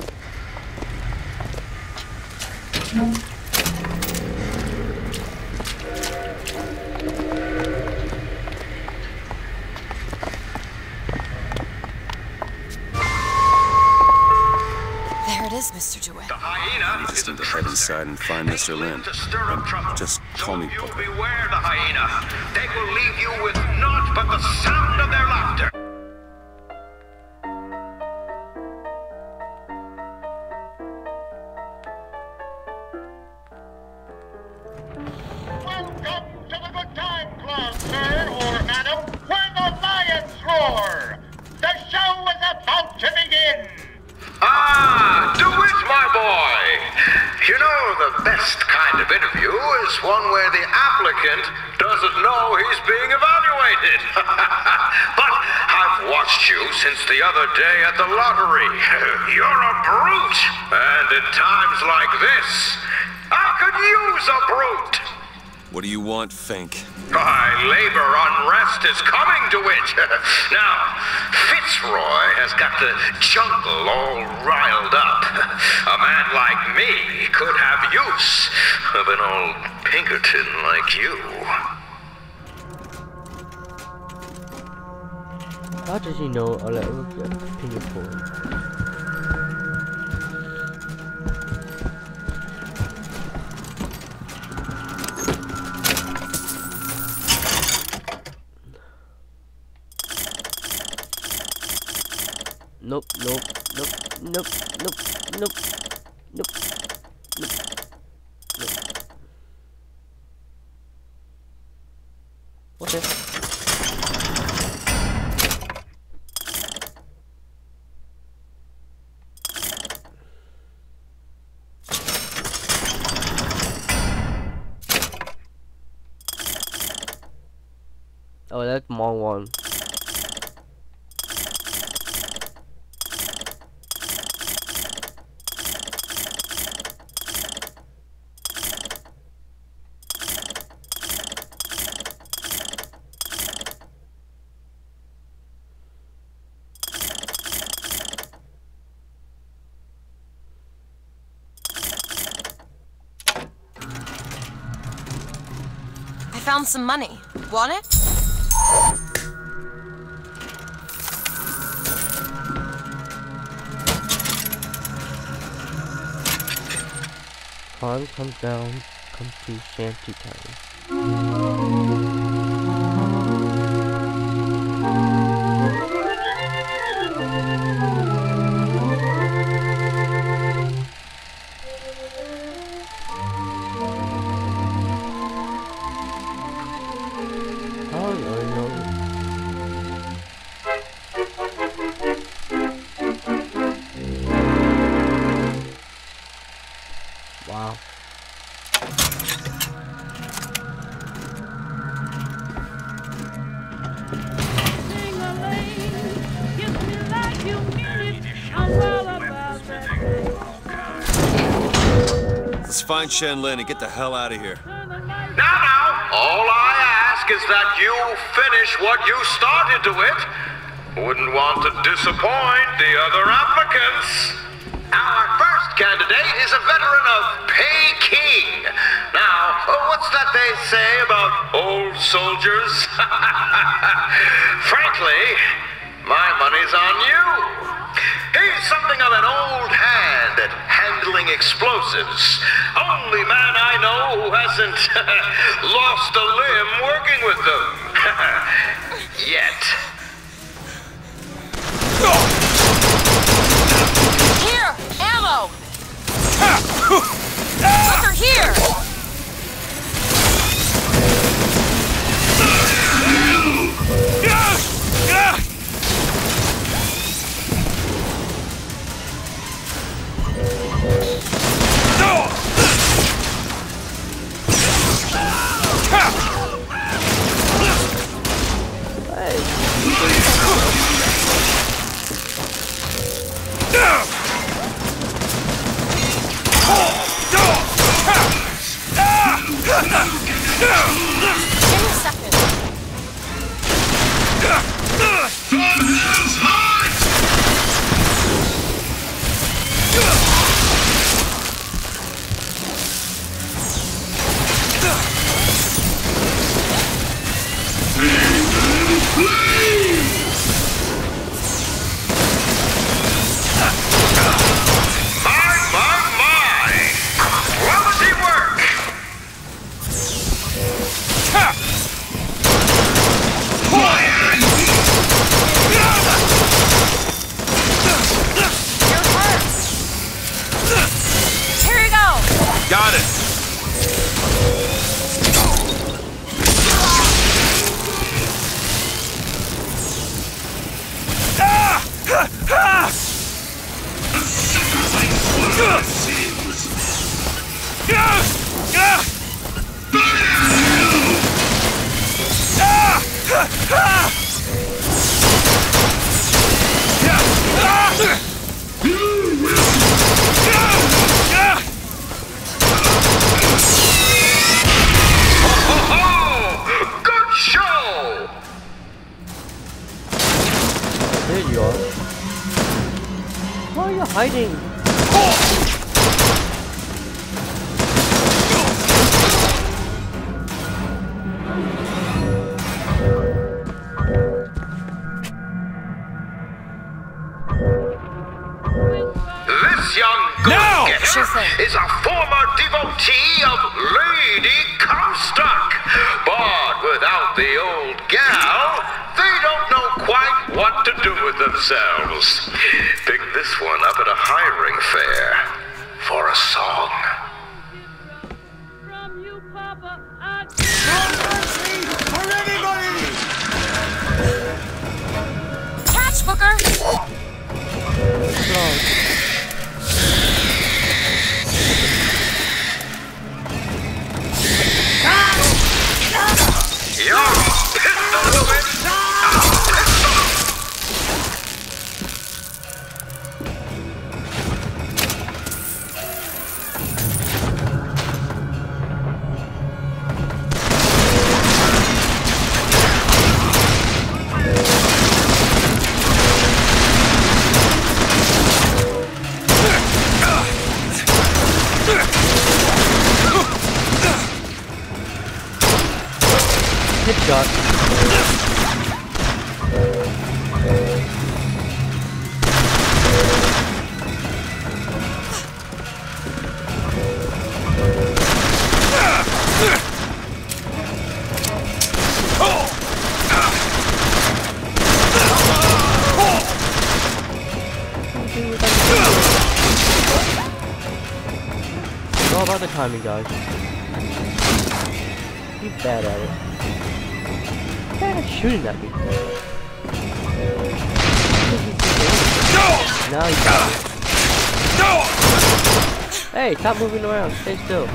C: There it is, Mr. DeWitt.
H: The hyena
B: You just need to head inside and find Mr. Lin.
H: to stir up trouble.
B: Just call me
H: You
B: Booker.
H: beware the hyena. They will leave you with naught but the sound of their laughter.
D: Welcome to the Good Time Club, sir or madam, where the lions roar. The show is about to begin.
H: Ah, do it, my boy. best kind of interview is one where the applicant doesn't know he's being evaluated. But I've watched you since the other day at the lottery. You're a brute. And in times like this, I could use a brute.
B: What do you want, Fink?
H: My labor unrest is coming to it. Now, Fitzroy has got the jungle all riled up. A man like me could have use of an old Pinkerton like you.
A: How does he know all that Pinkerton? Nope, nope, nope, nope, nope, nope, nope, nope, nope. Okay. Oh, that's more one.
C: Found some money. Want it?
A: Time comes down, comes to shanty town. Wow.
B: Let's find Shenlin and get the hell out of here.
H: Now, all I ask is that you finish what you started to it. Wouldn't want to disappoint the other applicants. Our first candidate is a veteran of Peking. Now, what's that they say about old soldiers? Frankly, my money's on you. He's something of an old hand at handling explosives. Only man I know who hasn't lost a limb working with them. Yet.
C: Here! Ammo! Look her here!
A: Why are you hiding?
H: This young go-getter is a former devotee of Lady Comstock. But without the old gal, they don't know quite what to do with themselves. Picked this one up at a hiring fair for a song.
K: For anybody!
C: Catch, Booker!
A: Headshot. It's all about the timing, guys. He's bad at it. Bad at shooting at me. Now you got it. Hey, stop moving around. Stay still.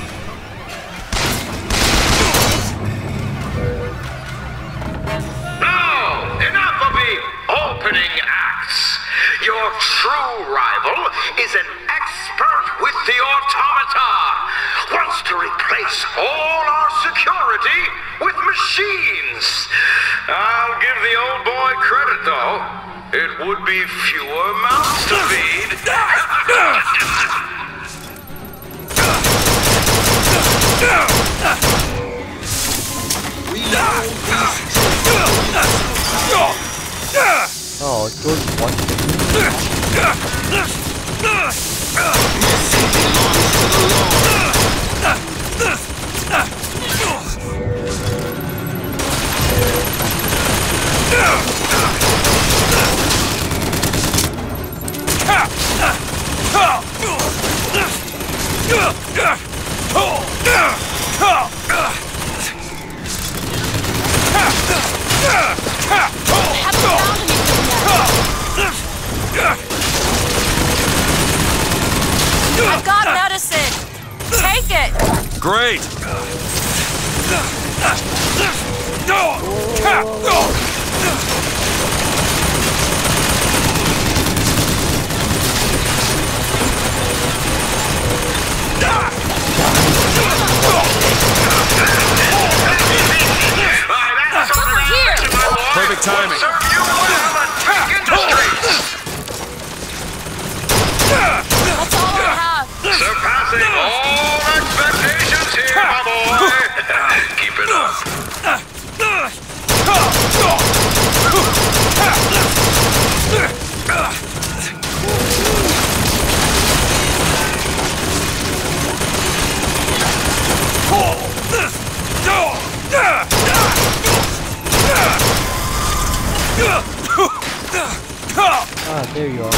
H: Now, enough of the opening acts. Your true rival is an expert with the automata. Wants to replace all our security with machines. I'll give the old boy credit, though. It would be fewer mouths to feed.
A: Oh, good one.
C: I've got medicine. Take it.
L: Great. Perfect timing.
C: That's all I have.
H: Surpassing all expectations here, my boy. Keep it up.
A: Ah, there you are.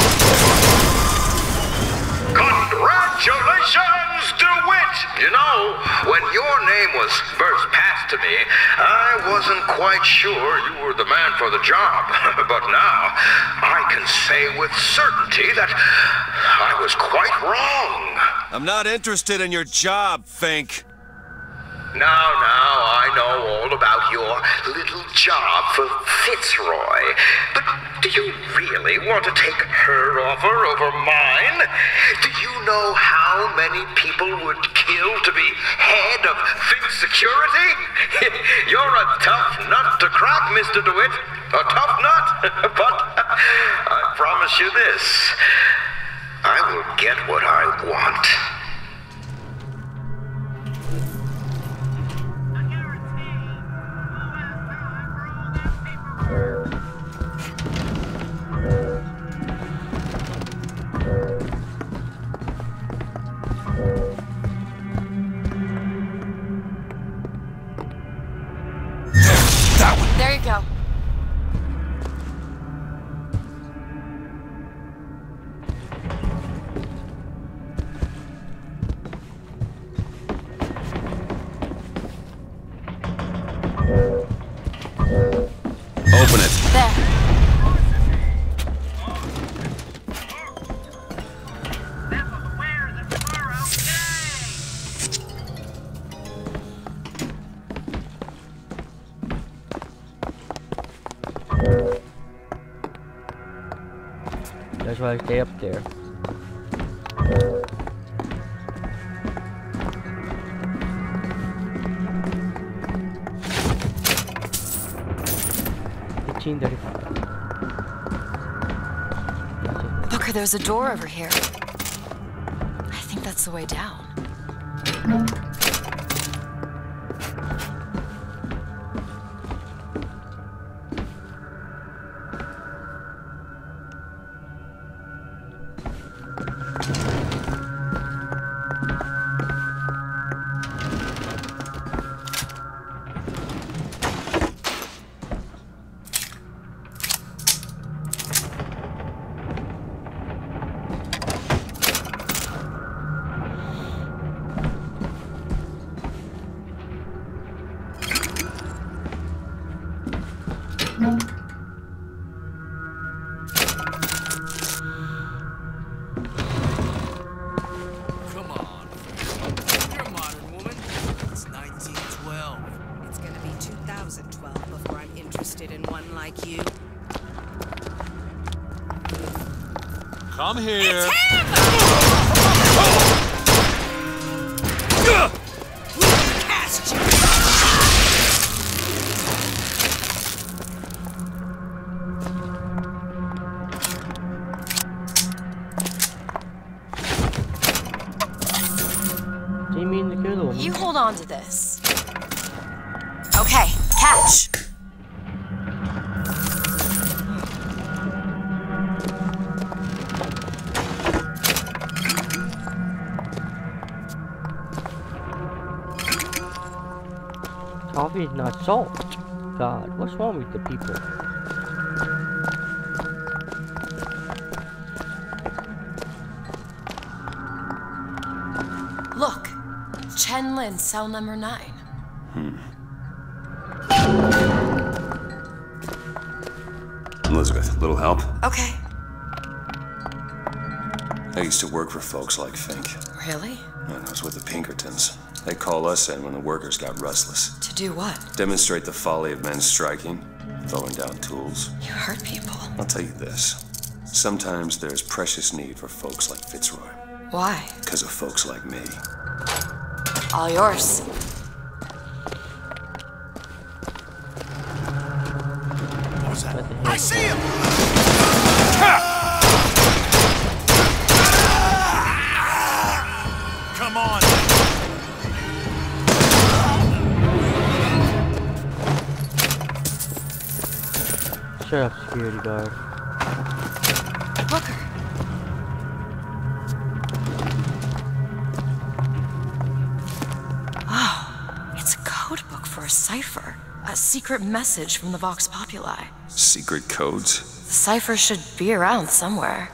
H: Congratulations, DeWitt! You know, when your name was first passed to me, I wasn't quite sure you were the man for the job. But now, I can say with certainty that I was quite wrong.
Q: I'm not interested in your job, Fink.
H: Now, I know all about your little job for Fitzroy. But do you really want to take her offer over mine? Do you know how many people would kill to be head of Fink Security? You're a tough nut to crack, Mr. DeWitt. A tough nut. But I promise you this.
A: That's why I stay up there.
C: Booker, there's a door over here. I think that's the way down.
R: Come on. You're a modern woman. It's 1912.
G: It's gonna be 2012 before I'm interested in one like you.
L: Come here.
G: It's him! Cast you.
C: You hold on to this. Okay, catch.
A: Coffee is not salt. God, what's wrong with the people?
C: Look, Chen Lin, cell number 9.
B: Elizabeth, little help?
C: Okay.
B: I used to work for folks like Fink.
C: Really?
B: And I was with the Pinkertons. They call us in when the workers got restless.
C: To do what?
B: Demonstrate the folly of men striking, throwing down tools.
C: You hurt people.
B: I'll tell you this. Sometimes there's precious need for folks like Fitzroy.
C: Why?
B: Because of folks like me.
C: All yours.
R: What was that? I see him! Come on!
A: Shut up, security guard.
C: Booker. Oh, it's a code book for a cipher. A secret message from the Vox Populi.
B: Secret codes?
C: The cipher should be around somewhere.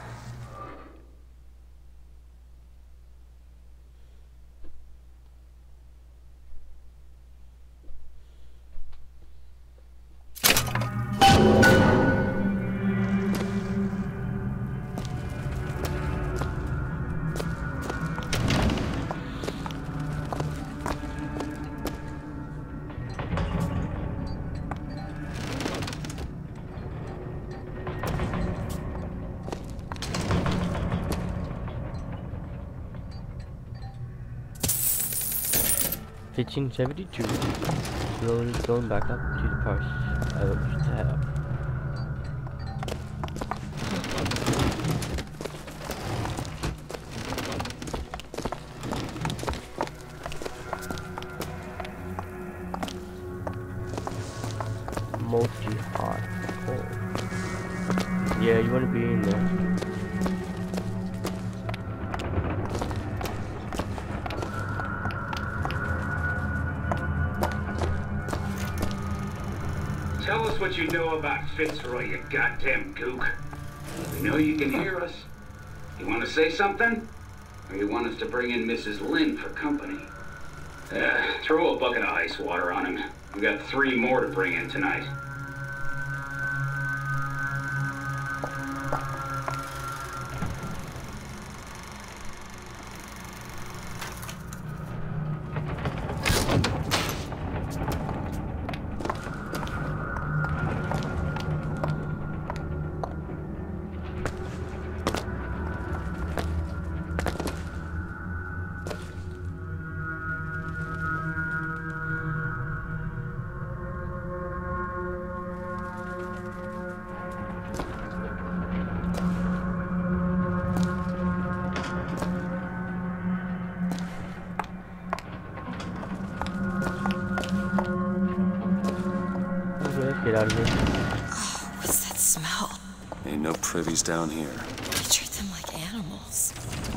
A: $15.72. Slowly going back up to the price I used to have. Multi hot. Oh. Yeah, you want to be in there.
M: Tell us what you know about Fitzroy, you goddamn gook. We know you can hear us. You want to say something? Or you want us to bring in Mrs. Lin for company? Throw a bucket of ice water on him. We got 3 more to bring in tonight.
A: Get out of here.
C: Oh, what's that smell?
B: Ain't no privies down here.
C: They treat them like animals.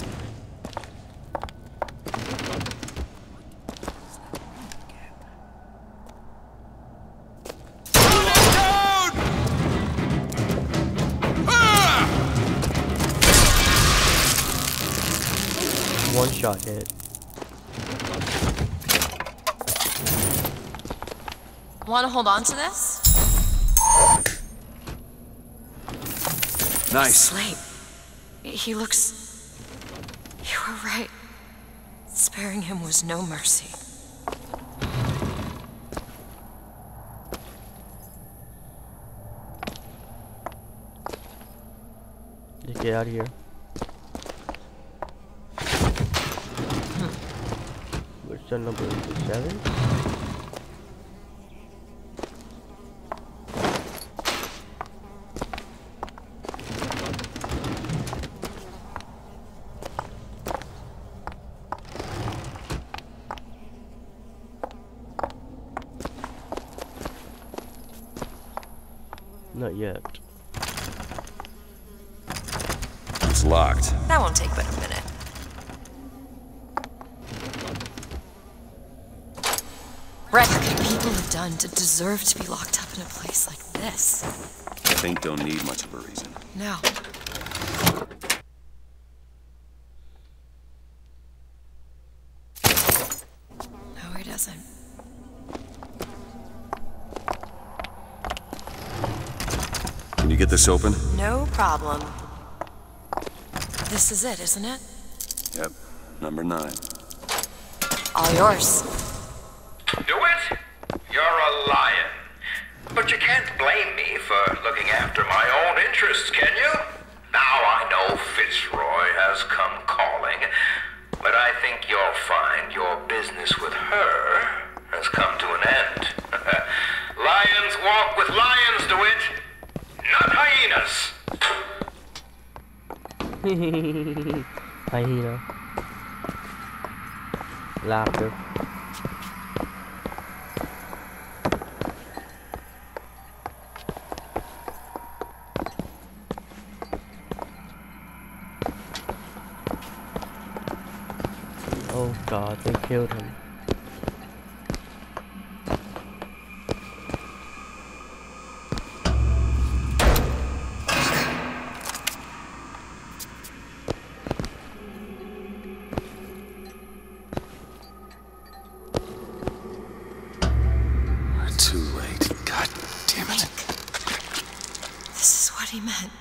A: One shot hit.
C: Want to hold on to this?
B: Nice.
C: Slate. He looks... You were right. Sparing him was no mercy.
A: Just get out of here. What's the number? 7? Not yet.
B: It's locked.
C: That won't take but a minute. What could people have done to deserve to be locked up in a place like this?
B: I think don't need much of a reason.
C: No. No, he doesn't.
B: Can you get this open?
C: No problem. This is it, isn't it?
B: Yep. Number 9.
C: All yours.
H: Do it? You're a lion. But you can't blame me for looking after my own interests, can you? Now I know Fitzroy has come calling, but I think you'll find your business with her has come to an end. Lions walk with lions, DeWitt, not hyenas.
A: Hyena. Laughter. Oh god, they killed him.
B: We're too late. God damn it.
C: This is what he meant.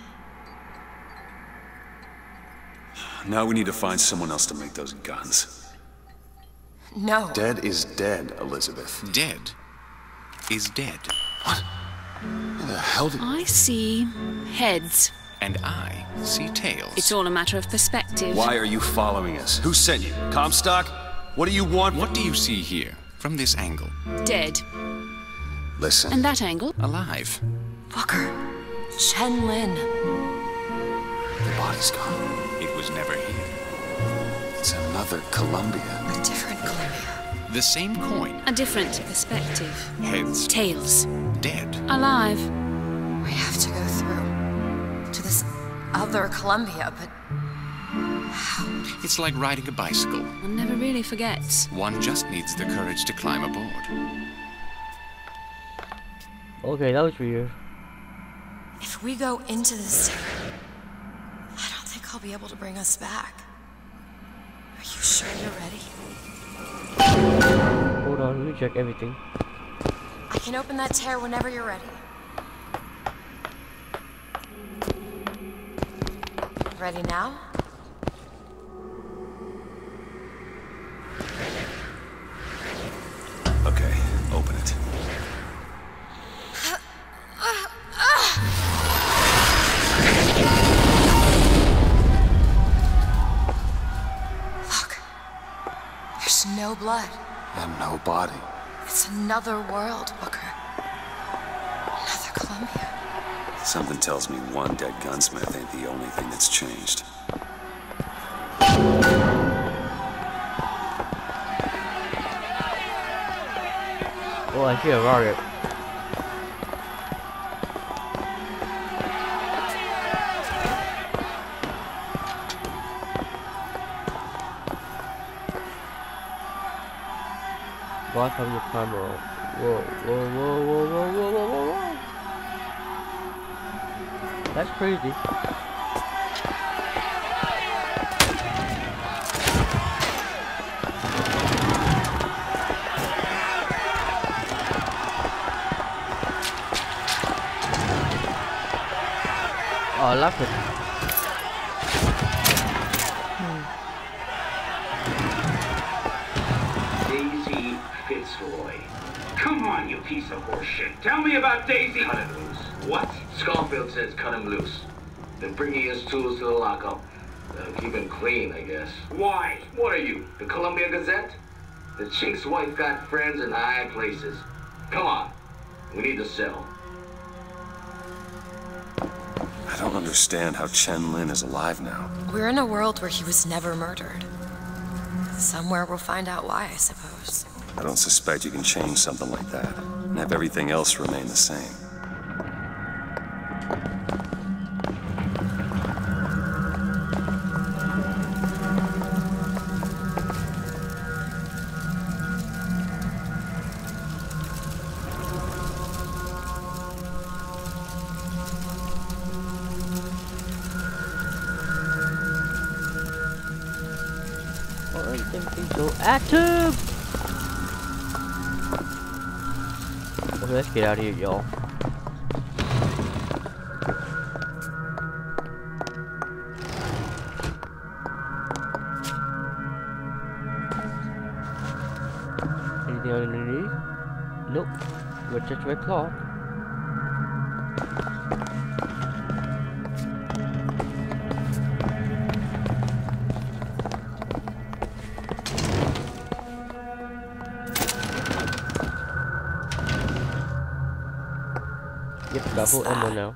B: Now we need to find someone else to make those guns.
C: No.
B: Dead is dead, Elizabeth.
O: Dead is dead.
B: What? Where the hell did...
S: I see heads.
O: And I see tails.
S: It's all a matter of perspective.
B: Why are you following us? Who sent you? Comstock? What do you want?
O: What do you see here, from this angle?
S: Dead.
B: Listen.
S: And that angle?
O: Alive.
C: Booker. Chen Lin.
B: The body's gone.
O: It was never here.
B: It's another Columbia.
C: A different Columbia.
O: The same coin.
S: A different perspective.
O: Heads.
S: Tails.
O: Dead.
S: Alive.
C: We have to go through to this other Columbia, but how?
O: It's like riding a bicycle.
S: One never really forgets.
O: One just needs the courage to climb aboard.
A: Okay, that was weird.
C: If we go into this town, I don't think I'll be able to bring us back. Are you sure you're ready?
A: Hold on, let me check everything.
C: I can open that tear whenever you're ready. Ready now?
B: Okay, open it.
C: Look. There's no blood.
B: And no body.
C: It's another world, Booker. Another Columbia.
B: Something tells me one dead gunsmith ain't the only thing that's changed.
A: Oh, I see a rocket. block on your camera. Whoa, whoa, whoa, whoa, whoa, whoa, whoa, whoa. That's crazy. Oh, I like it.
T: Daisy Fitzroy. Come on, you piece of horseshit. Tell me about Daisy. Cut him loose. What? Schofield says cut him loose. Then bringing his tools to the lockup. Keep him clean, I guess. Why? What are you, the Columbia Gazette? The chick's wife got friends in high places. Come on. We need to settle.
B: I don't understand how Chen Lin is alive now.
C: We're in a world where he was never murdered. Somewhere we'll find out why, I suppose.
B: I don't suspect you can change something like that and have everything else remain the same.
A: So active! Okay, let's get out of here, y'all. Anything underneath? Nope. We're just red cloth. Yep, double ammo now.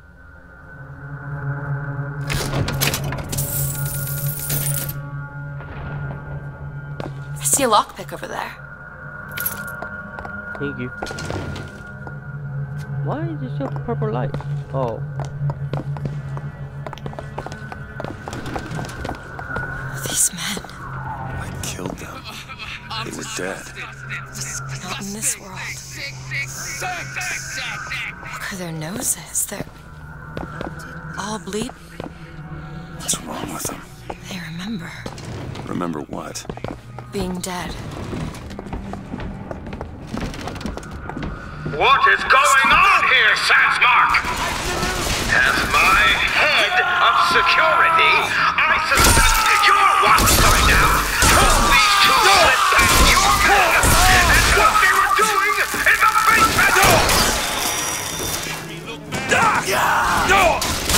C: I see a lockpick over there.
A: Thank you. Why is it so purple light? Oh.
C: These men.
B: I killed them. They were dead.
C: Not in this world. Look at their noses. They're all bleed.
B: What's wrong with them?
C: They remember.
B: Remember what?
C: Being dead.
H: What is going on here, Sandsmark? As my head of security, I suspect you're what's going down. Told these two slip back your head and what they were doing in the basement. No!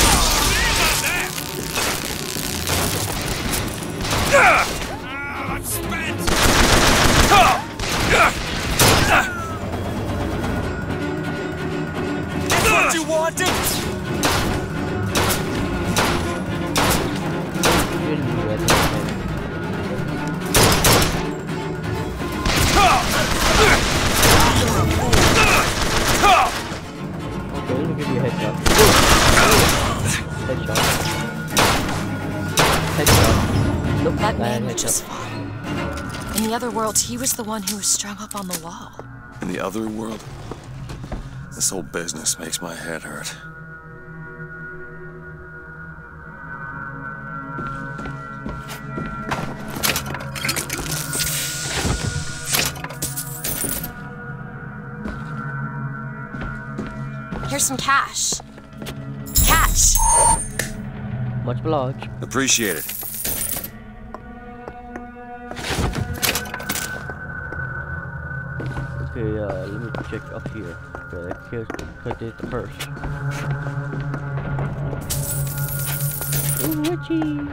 K: I'm spent! Is what you wanted?
A: Okay, let me give you a headshot. Headshot. Headshot. Nope,
C: That man
A: headshot.
C: would just fine. In the other world, he was the one who was strung up on the wall.
B: In the other world? This whole business makes my head hurt.
C: Here's some cash. Cash!
A: Much obliged.
B: Appreciate it.
A: Okay, let me check up here. Okay, here's the purse. Ooh, witchy!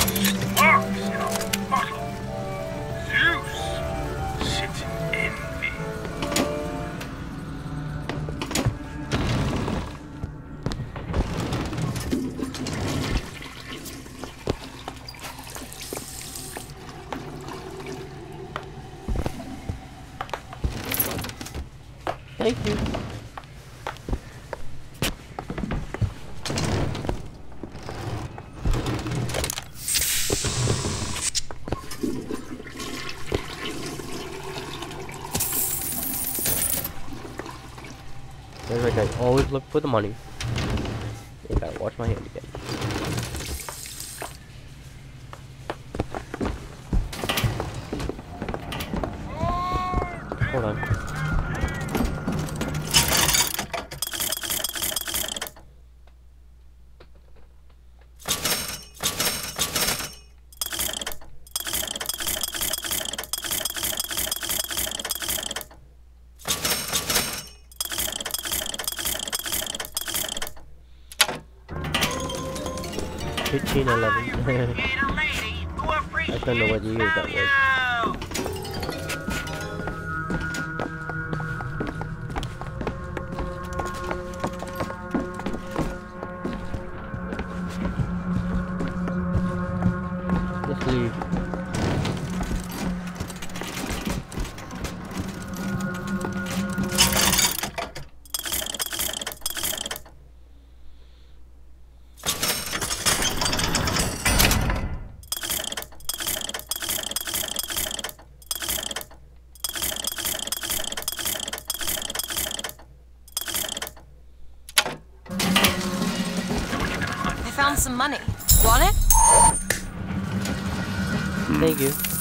D: Sparks in a bottle. Zeus sits in envy.
A: Thank you. That's right, guys. Always look for the money. I gotta wash my hand again. Hold on. I don't know what year that was. Let's leave.
C: Found some money. Want it?
A: Thank you.